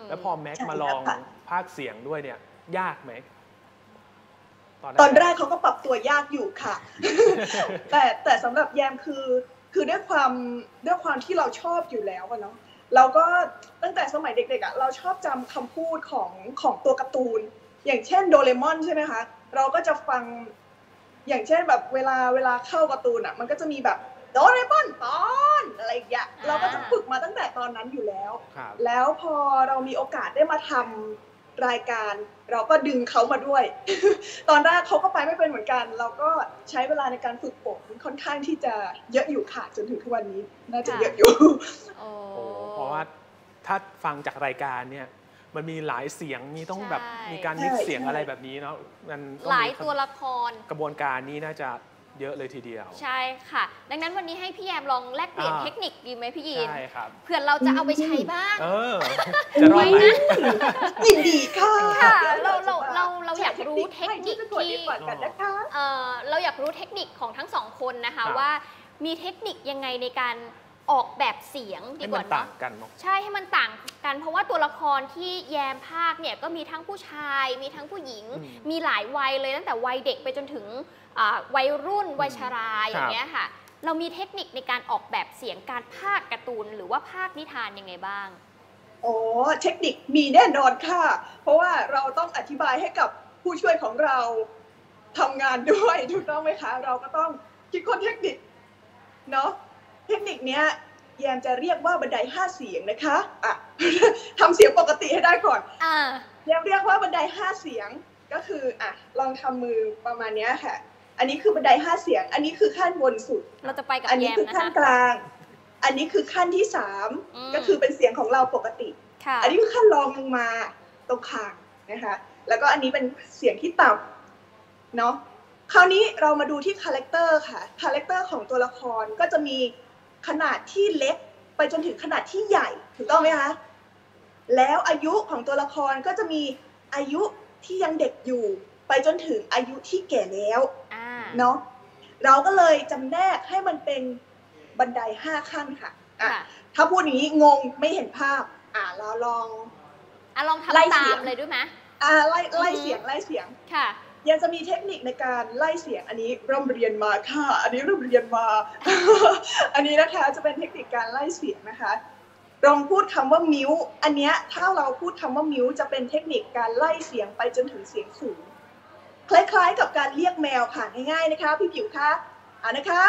แล้วพอแม็กมาลองพากย์เสียงด้วยเนี่ยยากไหมตอนแรกเขาก็ปรับตัวยากอยู่ค่ะ แต่สำหรับแยมคือด้วยความที่เราชอบอยู่แล้วเนาะเราก็ตั้งแต่สมัยเด็กๆเราชอบจำคำพูดของตัวการ์ตูนอย่างเช่นโดเรมอนใช่ไหมคะเราก็จะฟังอย่างเช่นแบบเวลาเข้าการ์ตูนมันก็จะมีแบบโดเรมอนตอนอะไรอย่างเงี้ยเราก็จะฝึกมาตั้งแต่ตอนนั้นอยู่แล้วแล้วพอเรามีโอกาสได้มาทำรายการเราก็ดึงเขามาด้วย ตอนแรกเขาก็ไปไม่เป็นเหมือนกันเราก็ใช้เวลาในการฝึกฝนค่อนข้างที่จะเยอะอยู่ค่ะจนถึงทุกวันนี้น่าจะเยอะอยู่เพราะว่าถ้าฟังจากรายการเนี่ยมันมีหลายเสียงมีต้องแบบมีการมิกซ์เสียงอะไรแบบนี้เนาะมันหลายตัวละครกระบวนการนี้น่าจะเยอะเลยทีเดียวใช่ค่ะดังนั้นวันนี้ให้พี่แยมลองแลกเปลี่ยนเทคนิคดีไหมพี่ยีนใช่ครับเผื่อเราจะเอาไปใช้บ้างจะรอดไหมยินดีค่ะเราอยากรู้เทคนิคที่เราอยากรู้เทคนิคของทั้งสองคนนะคะว่ามีเทคนิคยังไงในการออกแบบเสียงดีกว่าเนาะใช่ให้มันต่างกันเพราะว่าตัวละครที่แยมภาคเนี่ยก็มีทั้งผู้ชายมีทั้งผู้หญิงมีหลายวัยเลยตั้งแต่วัยเด็กไปจนถึงวัยรุ่นวัยชราอย่างเงี้ยค่ะเรามีเทคนิคในการออกแบบเสียงการพากย์การ์ตูนหรือว่าพากย์นิทานยังไงบ้างเทคนิคมีแน่นอนค่ะเพราะว่าเราต้องอธิบายให้กับผู้ช่วยของเราทำงานด้วยถูกต้องไหมคะเราก็ต้องคิดค้นเทคนิคเนาะเทคนิคเนี้ยแยมจะเรียกว่าบันได5เสียงนะคะทำเสียงปกติให้ได้ก่อนแยมเรียกว่าบันได5เสียงก็คือลองทำมือประมาณนี้ค่ะอันนี้คือบันได5เสียงอันนี้คือขั้นบนสุดเราจะไปกับแยมอันนี้คือขั้นกลางอันนี้คือขั้นที่3ก็คือเป็นเสียงของเราปกติอันนี้คือขั้นรองลงมาตรงคางนะคะแล้วก็อันนี้เป็นเสียงที่ต่ำเนาะคราวนี้เรามาดูที่คาแรคเตอร์ค่ะคาแรคเตอร์ของตัวละครก็จะมีขนาดที่เล็กไปจนถึงขนาดที่ใหญ่ถูกต้องไหมคะแล้วอายุของตัวละครก็จะมีอายุที่ยังเด็กอยู่ไปจนถึงอายุที่แก่แล้วเนาะเราก็เลยจำแนกให้มันเป็นบันได5ขั้นค่ะถ้าพูดอย่างนี้งงไม่เห็นภาพเราลองทำตามเลยด้วยไหมไล่เสียงค่ะยังจะมีเทคนิคในการไล่เสียงอันนี้ร่ำเรียนมาค่ะอันนี้ร่ำเรียนมา อันนี้นะคะจะเป็นเทคนิคการไล่เสียงนะคะลองพูดคำว่ามิวอันเนี้ยถ้าเราพูดคำว่ามิวจะเป็นเทคนิคการไล่เสียงไปจนถึงเสียงสูงคล้ายๆกับการเรียกแมวค่ะง่ายๆนะคะพี่ผิวคะนะคะ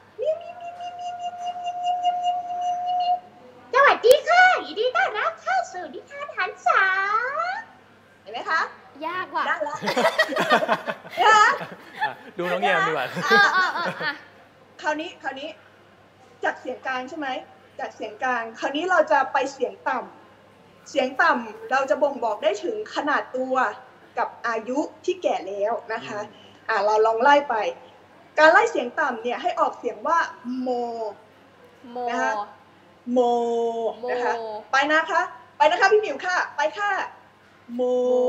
สวัสดีค่ะยินดีต้อนรับเข้าสู่นิทานหันษาเห็นไหมคะยากว่ะได้แล้วดูน้องแยมดีกว่าคราวนี้จากเสียงกลางใช่ไหมจากเสียงกลางคราวนี้เราจะไปเสียงต่ำเสียงต่ำเราจะบ่งบอกได้ถึงขนาดตัวกับอายุที่แก่แล้วนะคะเราลองไล่ไปการไล่เสียงต่ำเนี่ยให้ออกเสียงว่าโมนะคะโมนะคะไปนะคะพี่หมิวค่ะไปค่ะโม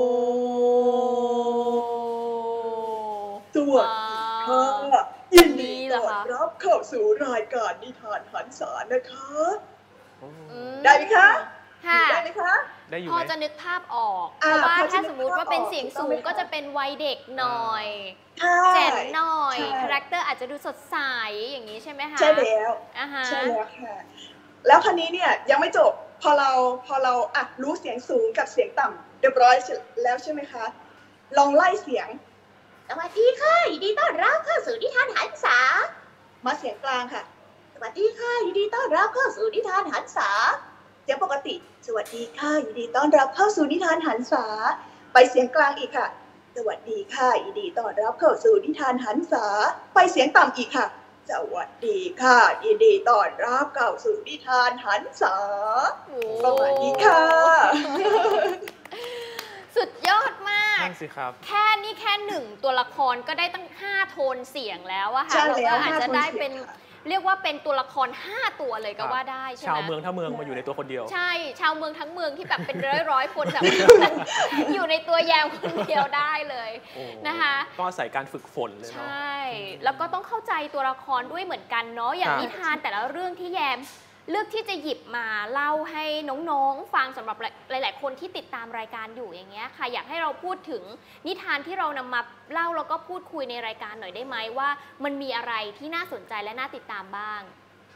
สวัสดีค่ะยินดีต้อนรับเข้าสู่รายการนิทานหันษานะคะได้ไหมคะได้ไหมคะพอจะนึกภาพออกเพราะว่าถ้าสมมุติว่าเป็นเสียงสูงก็จะเป็นวัยเด็กหน่อยแจ่มหน่อยคาแรคเตอร์อาจจะดูสดใสอย่างนี้ใช่ไหมคะใช่แล้วค่ะแล้วคราวนี้เนี่ยยังไม่จบพอเรารู้เสียงสูงกับเสียงต่ำเรียบร้อยแล้วใช่ไหมคะลองไล่เสียงสวัสดีค่ะยินดีต้อนรับเข้าสู่นิทานหันษามาเสียงกลางค่ะสวัสดีค่ะยินดีต้อนรับเข้าสู่นิทานหันษาเสียงปกติสวัสดีค่ะยินดีต้อนรับเข้าสู่นิทานหันษาไปเสียงกลางอีกค่ะสวัสดีค่ะยินดีต้อนรับเข้าสู่นิทานหันษาไปเสียงต่ำอีกค่ะสวัสดีค่ะยินดีต้อนรับเข้าสู่นิทานหันษาสวัสดีค่ะสุดยอดมากนั่นสิครับแค่หนึ่งตัวละครก็ได้ตั้ง5โทนเสียงแล้วอะค่ะเราก็อาจจะได้เป็นเรียกว่าเป็นตัวละคร5ตัวเลยก็ว่าได้ใช่ไหมชาวเมืองทั้งเมืองมาอยู่ในตัวคนเดียวใช่ชาวเมืองทั้งเมืองที่แบบเป็นร้อยคนแบบอยู่ในตัวแยมคนเดียวได้เลยนะคะก็อาศัยการฝึกฝนเลยเนาะใช่แล้วก็ต้องเข้าใจตัวละครด้วยเหมือนกันเนาะอย่างนิทานแต่ละเรื่องที่แยมเลือกที่จะหยิบมาเล่าให้น้องๆฟังสำหรับหลายๆคนที่ติดตามรายการอยู่อย่างเงี้ยค่ะอยากให้เราพูดถึงนิทานที่เรานำมาเล่าแล้วก็พูดคุยในรายการหน่อยได้ไหมว่ามันมีอะไรที่น่าสนใจและน่าติดตามบ้าง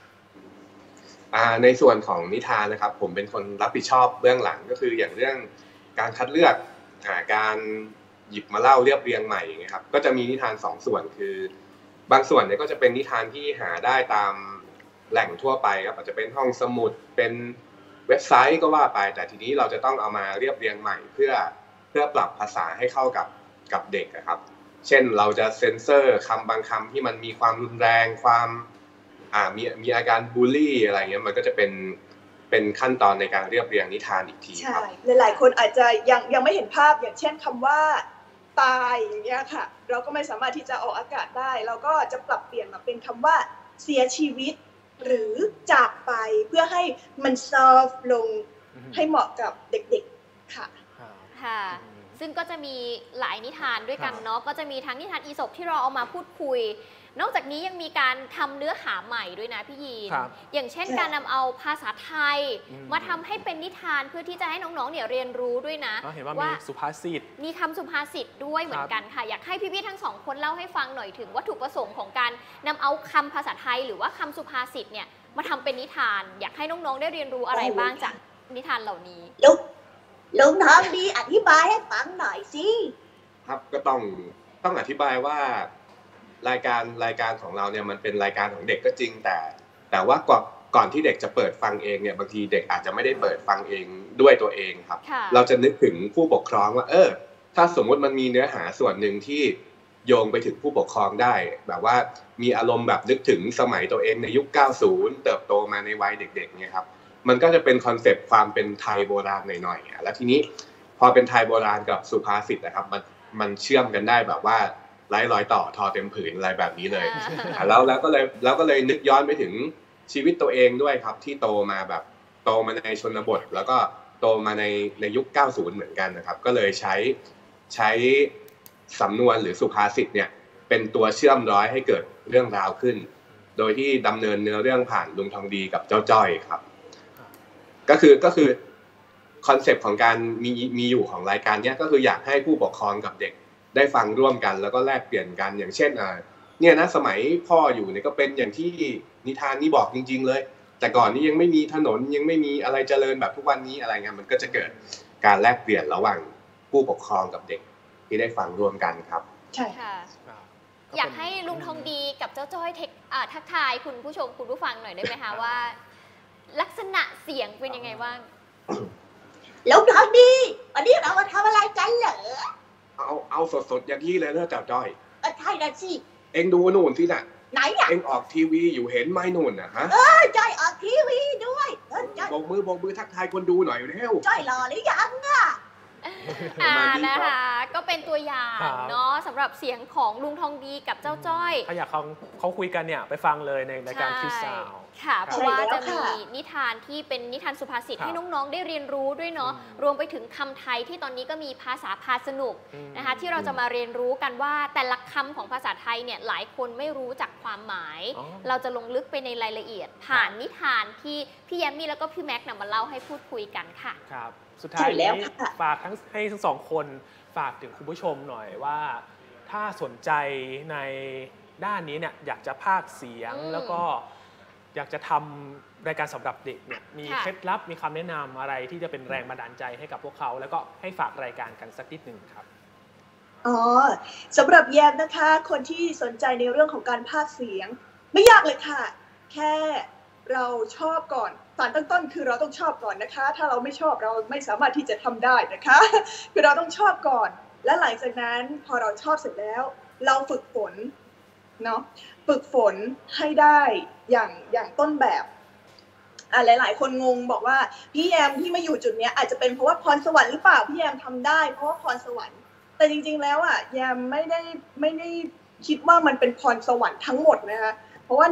ในส่วนของนิทานนะครับผมเป็นคนรับผิดชอบเบื้องหลังก็คืออย่างเรื่องการคัดเลือกการหยิบมาเล่าเรียบเรียงใหม่นะครับก็จะมีนิทาน2 ส่วนคือบางส่วนเนี่ยก็จะเป็นนิทานที่หาได้ตามแหล่งทั่วไปครับอาจจะเป็นห้องสมุดเป็นเว็บไซต์ก็ว่าไปแต่ทีนี้เราจะต้องเอามาเรียบเรียงใหม่เพื่อปรับภาษาให้เข้ากับเด็กนะครับเช่นเราจะเซ็นเซอร์คำบางคำที่มันมีความรุนแรงความมีอาการบูลลี่อะไรเงี้ยมันก็จะเป็นขั้นตอนในการเรียบเรียงนิทานอีกทีครับหลายๆคนอาจจะยังไม่เห็นภาพอย่างเช่นคำว่าตายอย่างเงี้ยค่ะเราก็ไม่สามารถที่จะออกอากาศได้เราก็จะปรับเปลี่ยนมาเป็นคำว่าเสียชีวิตหรือจากไปเพื่อให้มันซอฟลงให้เหมาะกับเด็กๆค่ะค่ะซึ่งก็จะมีหลายนิทานด้วยกันเนาะก็จะมีทั้งนิทานอีสปที่เราเอามาพูดคุยนอกจากนี้ยังมีการทำเนื้อหาใหม่ด้วยนะพี่ยีนอย่างเช่นการนำเอาภาษาไทยมาทำให้เป็นนิทานเพื่อที่จะให้น้องๆเนี่ยเรียนรู้ด้วยนะเห็นว่ามีสุภาษิตมีคำสุภาษิตด้วยเหมือนกันค่ะอยากให้พี่ๆทั้งสองคนเล่าให้ฟังหน่อยถึงวัตถุประสงค์ของการนำเอาคำภาษาไทยหรือว่าคำสุภาษิตเนี่ยมาทำเป็นนิทานอยากให้น้องๆได้เรียนรู้อะไรบ้างจากนิทานเหล่านี้ลุงทองดีอธิบายให้ฟังหน่อยสิครับก็ต้องอธิบายว่ารายการของเราเนี่ยมันเป็นรายการของเด็กก็จริงแต่ว่าก่อนที่เด็กจะเปิดฟังเองเนี่ยบางทีเด็กอาจจะไม่ได้เปิดฟังเองด้วยตัวเองครับเราจะนึกถึงผู้ปกครองว่าถ้าสมมติมันมีเนื้อหาส่วนหนึ่งที่โยงไปถึงผู้ปกครองได้แบบว่ามีอารมณ์แบบนึกถึงสมัยตัวเองในยุค 90 เติบโตมาในวัยเด็กๆเนี่ยครับมันก็จะเป็นคอนเซปต์ความเป็นไทยโบราณหน่อยๆแล้วทีนี้พอเป็นไทยโบราณกับสุภาษิตนะครับมันเชื่อมกันได้แบบว่าไร้รอยต่อทอเต็มผืนอะไรแบบนี้เลยแล้วก็เลยนึกย้อนไปถึงชีวิตตัวเองด้วยครับที่โตมาในชนบทแล้วก็โตมาในยุค 90 เหมือนกันนะครับก็เลยใช้สำนวนหรือสุภาษิตเนี่ยเป็นตัวเชื่อมร้อยให้เกิดเรื่องราวขึ้นโดยที่ดำเนินเนื้อเรื่องผ่านลุงทองดีกับเจ้าจ้อยครับก็คือคอนเซปต์ของการมีอยู่ของรายการนี้ก็คืออยากให้ผู้ปกครองกับเด็กได้ฟังร่วมกันแล้วก็แลกเปลี่ยนกันอย่างเช่นเนี่ยนะสมัยพ่ออยู่เนี่ยก็เป็นอย่างที่นิทานนี้บอกจริงๆเลยแต่ก่อนนี้ยังไม่มีถนนยังไม่มีอะไรเจริญแบบทุกวันนี้อะไรเงี้ยมันก็จะเกิดการแลกเปลี่ยนระหว่างผู้ปกครองกับเด็กที่ได้ฟังร่วมกันครับใช่ค่ะอยากให้ลุงทองดีกับเจ้าจ้อยทักทายคุณผู้ชมคุณผู้ฟังหน่อยได้ไหมคะว่าลักษณะเสียงเป็นยังไงบ้างลุงทองดีวันนี้เรามาทำอะไรกันเหรอเอาสดๆอย่างนี้เลยเนอะเจ้าจ้อยใช่นะสิเอ็งดูนู่นสิน่ะไหนอ่ะเอ็งออกทีวีอยู่เห็นไหมนู่นน่ะฮะจ้อยออกทีวีด้วยบอกมือทักทายคนดูหน่อยเร็วจ้อยรอหรือยังอ่ะนะคะก็เป็นตัวอย่างเนาะสำหรับเสียงของลุงทองดีกับเจ้าจ้อยถ้าอยากเขาคุยกันเนี่ยไปฟังเลยในรายการคิดซาวค่ะเพราะว่าจะมีนิทานที่เป็นนิทานสุภาษิตให้น้องๆได้เรียนรู้ด้วยเนาะรวมไปถึงคำไทยที่ตอนนี้ก็มีภาษาพาสนุกนะคะที่เราจะมาเรียนรู้กันว่าแต่ละคำของภาษาไทยเนี่ยหลายคนไม่รู้จักความหมายเราจะลงลึกไปในรายละเอียดผ่านนิทานที่พี่แยมมี่แล้วก็พี่แม็กซ์นำมาเล่าให้พูดคุยกันค่ะครับสุดท้ายนี้ฝากให้ทั้งสองคนฝากถึงคุณผู้ชมหน่อยว่าถ้าสนใจในด้านนี้เนี่ยอยากจะพากย์เสียงแล้วก็อยากจะทำรายการสำหรับเด็กเนี่ยมีเคล็ดลับมีคำแนะนำอะไรที่จะเป็นแรงบันดาลใจให้กับพวกเขาแล้วก็ให้ฝากรายการกันสักนิดหนึ่งครับสำหรับแยมนะคะคนที่สนใจในเรื่องของการพากย์เสียงไม่ยากเลยค่ะแค่เราชอบก่อนสารตั้งต้นคือเราต้องชอบก่อนนะคะถ้าเราไม่ชอบเราไม่สามารถที่จะทำได้นะคะคือเราต้องชอบก่อนและหลังจากนั้นพอเราชอบเสร็จแล้วเราฝึกฝนเนาะฝึกฝนให้ได้อย่างต้นแบบหลายๆคนงงบอกว่าพี่แยมที่มาอยู่จุดนี้อาจจะเป็นเพราะว่าพรสวรรค์หรือเปล่าพี่แยมทำได้เพราะว่าพรสวรรค์แต่จริงๆแล้วแยมไม่ได้คิดว่ามันเป็นพรสวรรค์ทั้งหมดนะคะเพราะว่า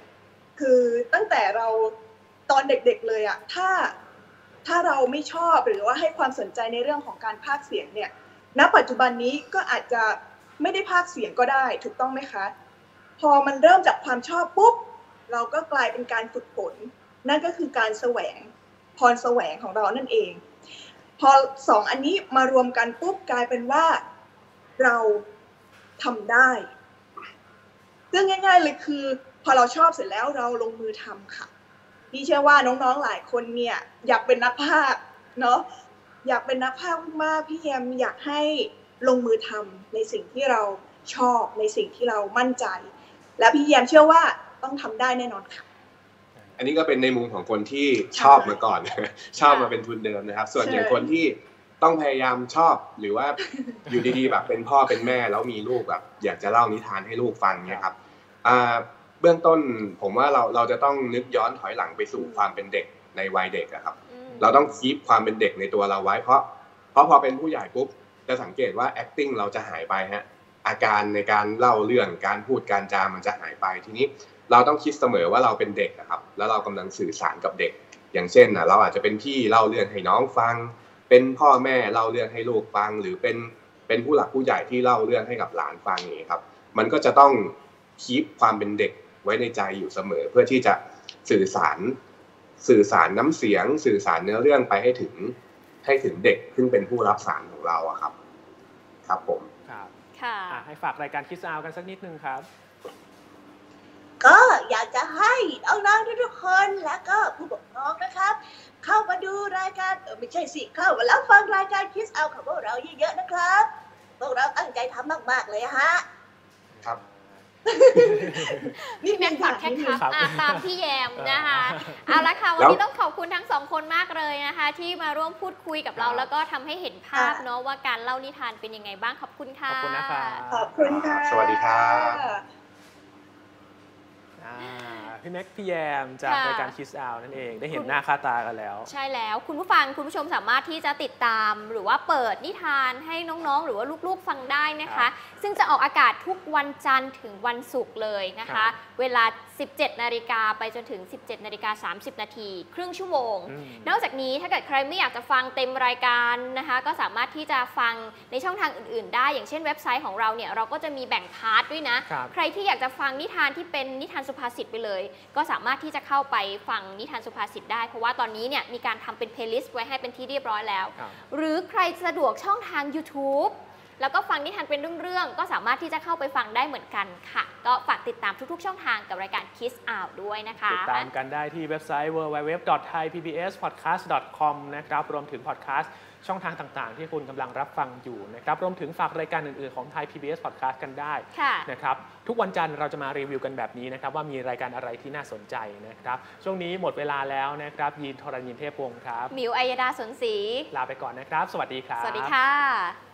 1คือตั้งแต่เราตอนเด็กๆเลยถ้าเราไม่ชอบหรือว่าให้ความสนใจในเรื่องของการพากย์เสียงเนี่ยณปัจจุบันนี้ก็อาจจะไม่ได้พากย์เสียงก็ได้ถูกต้องไหมคะพอมันเริ่มจากความชอบปุ๊บเราก็กลายเป็นการฝึกฝนนั่นก็คือการแสวงพรแสวงของเรานั่นเองพอ2อันนี้มารวมกันปุ๊บกลายเป็นว่าเราทำได้เรื่องง่ายๆเลยคือพอเราชอบเสร็จแล้วเราลงมือทำค่ะพี่เชื่อว่าน้องๆหลายคนเนี่ยอยากเป็นนักพากย์เนาะอยากเป็นนักพากย์มากพี่แยมอยากให้ลงมือทำในสิ่งที่เราชอบในสิ่งที่เรามั่นใจและพี่แยมเชื่อว่าต้องทำได้แน่นอนค่ะอันนี้ก็เป็นในมุมของคนที่ชอบมาก่อน ชอบมาเป็นทุนเดิมนะครับส่วนอย่างคนที่ต้องพยายามชอบหรือว่าอยู่ดีๆแบบเป็นพ่อเป็นแม่แล้วมีลูกแบบอยากจะเล่านิทานให้ลูกฟังเนี่ยครับเบื้องต้นผมว่าเราจะต้องนึกย้อนถอยหลังไปสู่ความเป็นเด็กในวัยเด็กครับเราต้องคีปความเป็นเด็กในตัวเราไว้เพราะพอเป็นผู้ใหญ่ปุ๊บจะสังเกตว่า acting เราจะหายไปฮะอาการในการเล่าเรื่องการพูดการจามันจะหายไปทีนี้เราต้องคิดเสมอว่าเราเป็นเด็กครับแล้วเรากำลังสื่อสารกับเด็กอย่างเช่นเราอาจจะเป็นพี่เล่าเรื่องให้น้องฟังเป็นพ่อแม่เล่าเรื่องให้ลูกฟังหรือเป็นผู้หลักผู้ใหญ่ที่เล่าเรื่องให้กับหลานฟังอย่างนี้ครับมันก็จะต้องคีปความเป็นเด็กไว้ในใจอยู่เสมอเพื่อที่จะสื่อสารน้ำเสียงสื่อสารเนื้อเรื่องไปให้ถึงเด็กซึ่งเป็นผู้รับสารของเราอะครับครับผมครับค่ะให้ฝากรายการคิสเอากันสักนิดนึงครับก็อยากจะให้น้องๆทุกคนแล้วก็ผู้ปกครองนะครับเข้ามาดูรายการไม่ใช่สิเข้ามาแล้วฟังรายการคิสเอาของพวกเราเยอะๆนะครับพวกเราตั้งใจทำมากๆเลยฮะครับนี่แม่ฝากแค่ครับตามพี่แยมนะคะเอาละค่ะวันนี้ต้องขอบคุณทั้ง2คนมากเลยนะคะที่มาร่วมพูดคุยกับเราแล้วก็ทำให้เห็นภาพเนาะว่าการเล่านิทานเป็นยังไงบ้างขอบคุณค่ะขอบคุณนะคะขอบคุณค่ะสวัสดีครับพี่แม็กพี่แยมจากรายการคิสเอานั่นเองได้เห็นหน้าค่าตากันแล้วใช่แล้วคุณผู้ฟังคุณผู้ชมสามารถที่จะติดตามหรือว่าเปิดนิทานให้น้องๆหรือว่าลูกๆฟังได้นะคะซึ่งจะออกอากาศทุกวันจันทร์ถึงวันศุกร์เลยนะคะเวลา 17 นาฬิกาไปจนถึง 17 นาฬิกา 30 นาทีครึ่งชั่วโมงนอกจากนี้ถ้าเกิดใครไม่อยากจะฟังเต็มรายการนะคะก็สามารถที่จะฟังในช่องทางอื่นๆได้อย่างเช่นเว็บไซต์ของเราเนี่ยเราก็จะมีแบ่งพาร์ทด้วยนะใครที่อยากจะฟังนิทานที่เป็นนิทานสุภาษิตไปเลยก็สามารถที่จะเข้าไปฟังนิทานสุภาษิตได้เพราะว่าตอนนี้เนี่ยมีการทำเป็นเพลย์ลิสต์ไว้ให้เป็นที่เรียบร้อยแล้วหรือใครสะดวกช่องทาง YouTube แล้วก็ฟังนิทานเป็นเรื่องๆก็สามารถที่จะเข้าไปฟังได้เหมือนกันค่ะก็ฝากติดตามทุกๆช่องทางกับรายการ Kiss Out ด้วยนะคะติดตามกันได้ที่เว็บไซต์ www.thaipbspodcast.com นะครับรวมถึงพอดแคสต์ช่องทางต่างๆที่คุณกำลังรับฟังอยู่นะครับรวมถึงฝากรายการอื่นๆของ Thai PBS Podcast กันได้นะครับทุกวันจันทร์เราจะมารีวิวกันแบบนี้นะครับว่ามีรายการอะไรที่น่าสนใจนะครับช่วงนี้หมดเวลาแล้วนะครับยีนทรณินเทพวงศ์ครับมิวอัยดาสนศรีลาไปก่อนนะครับสวัสดีครับสวัสดีค่ะ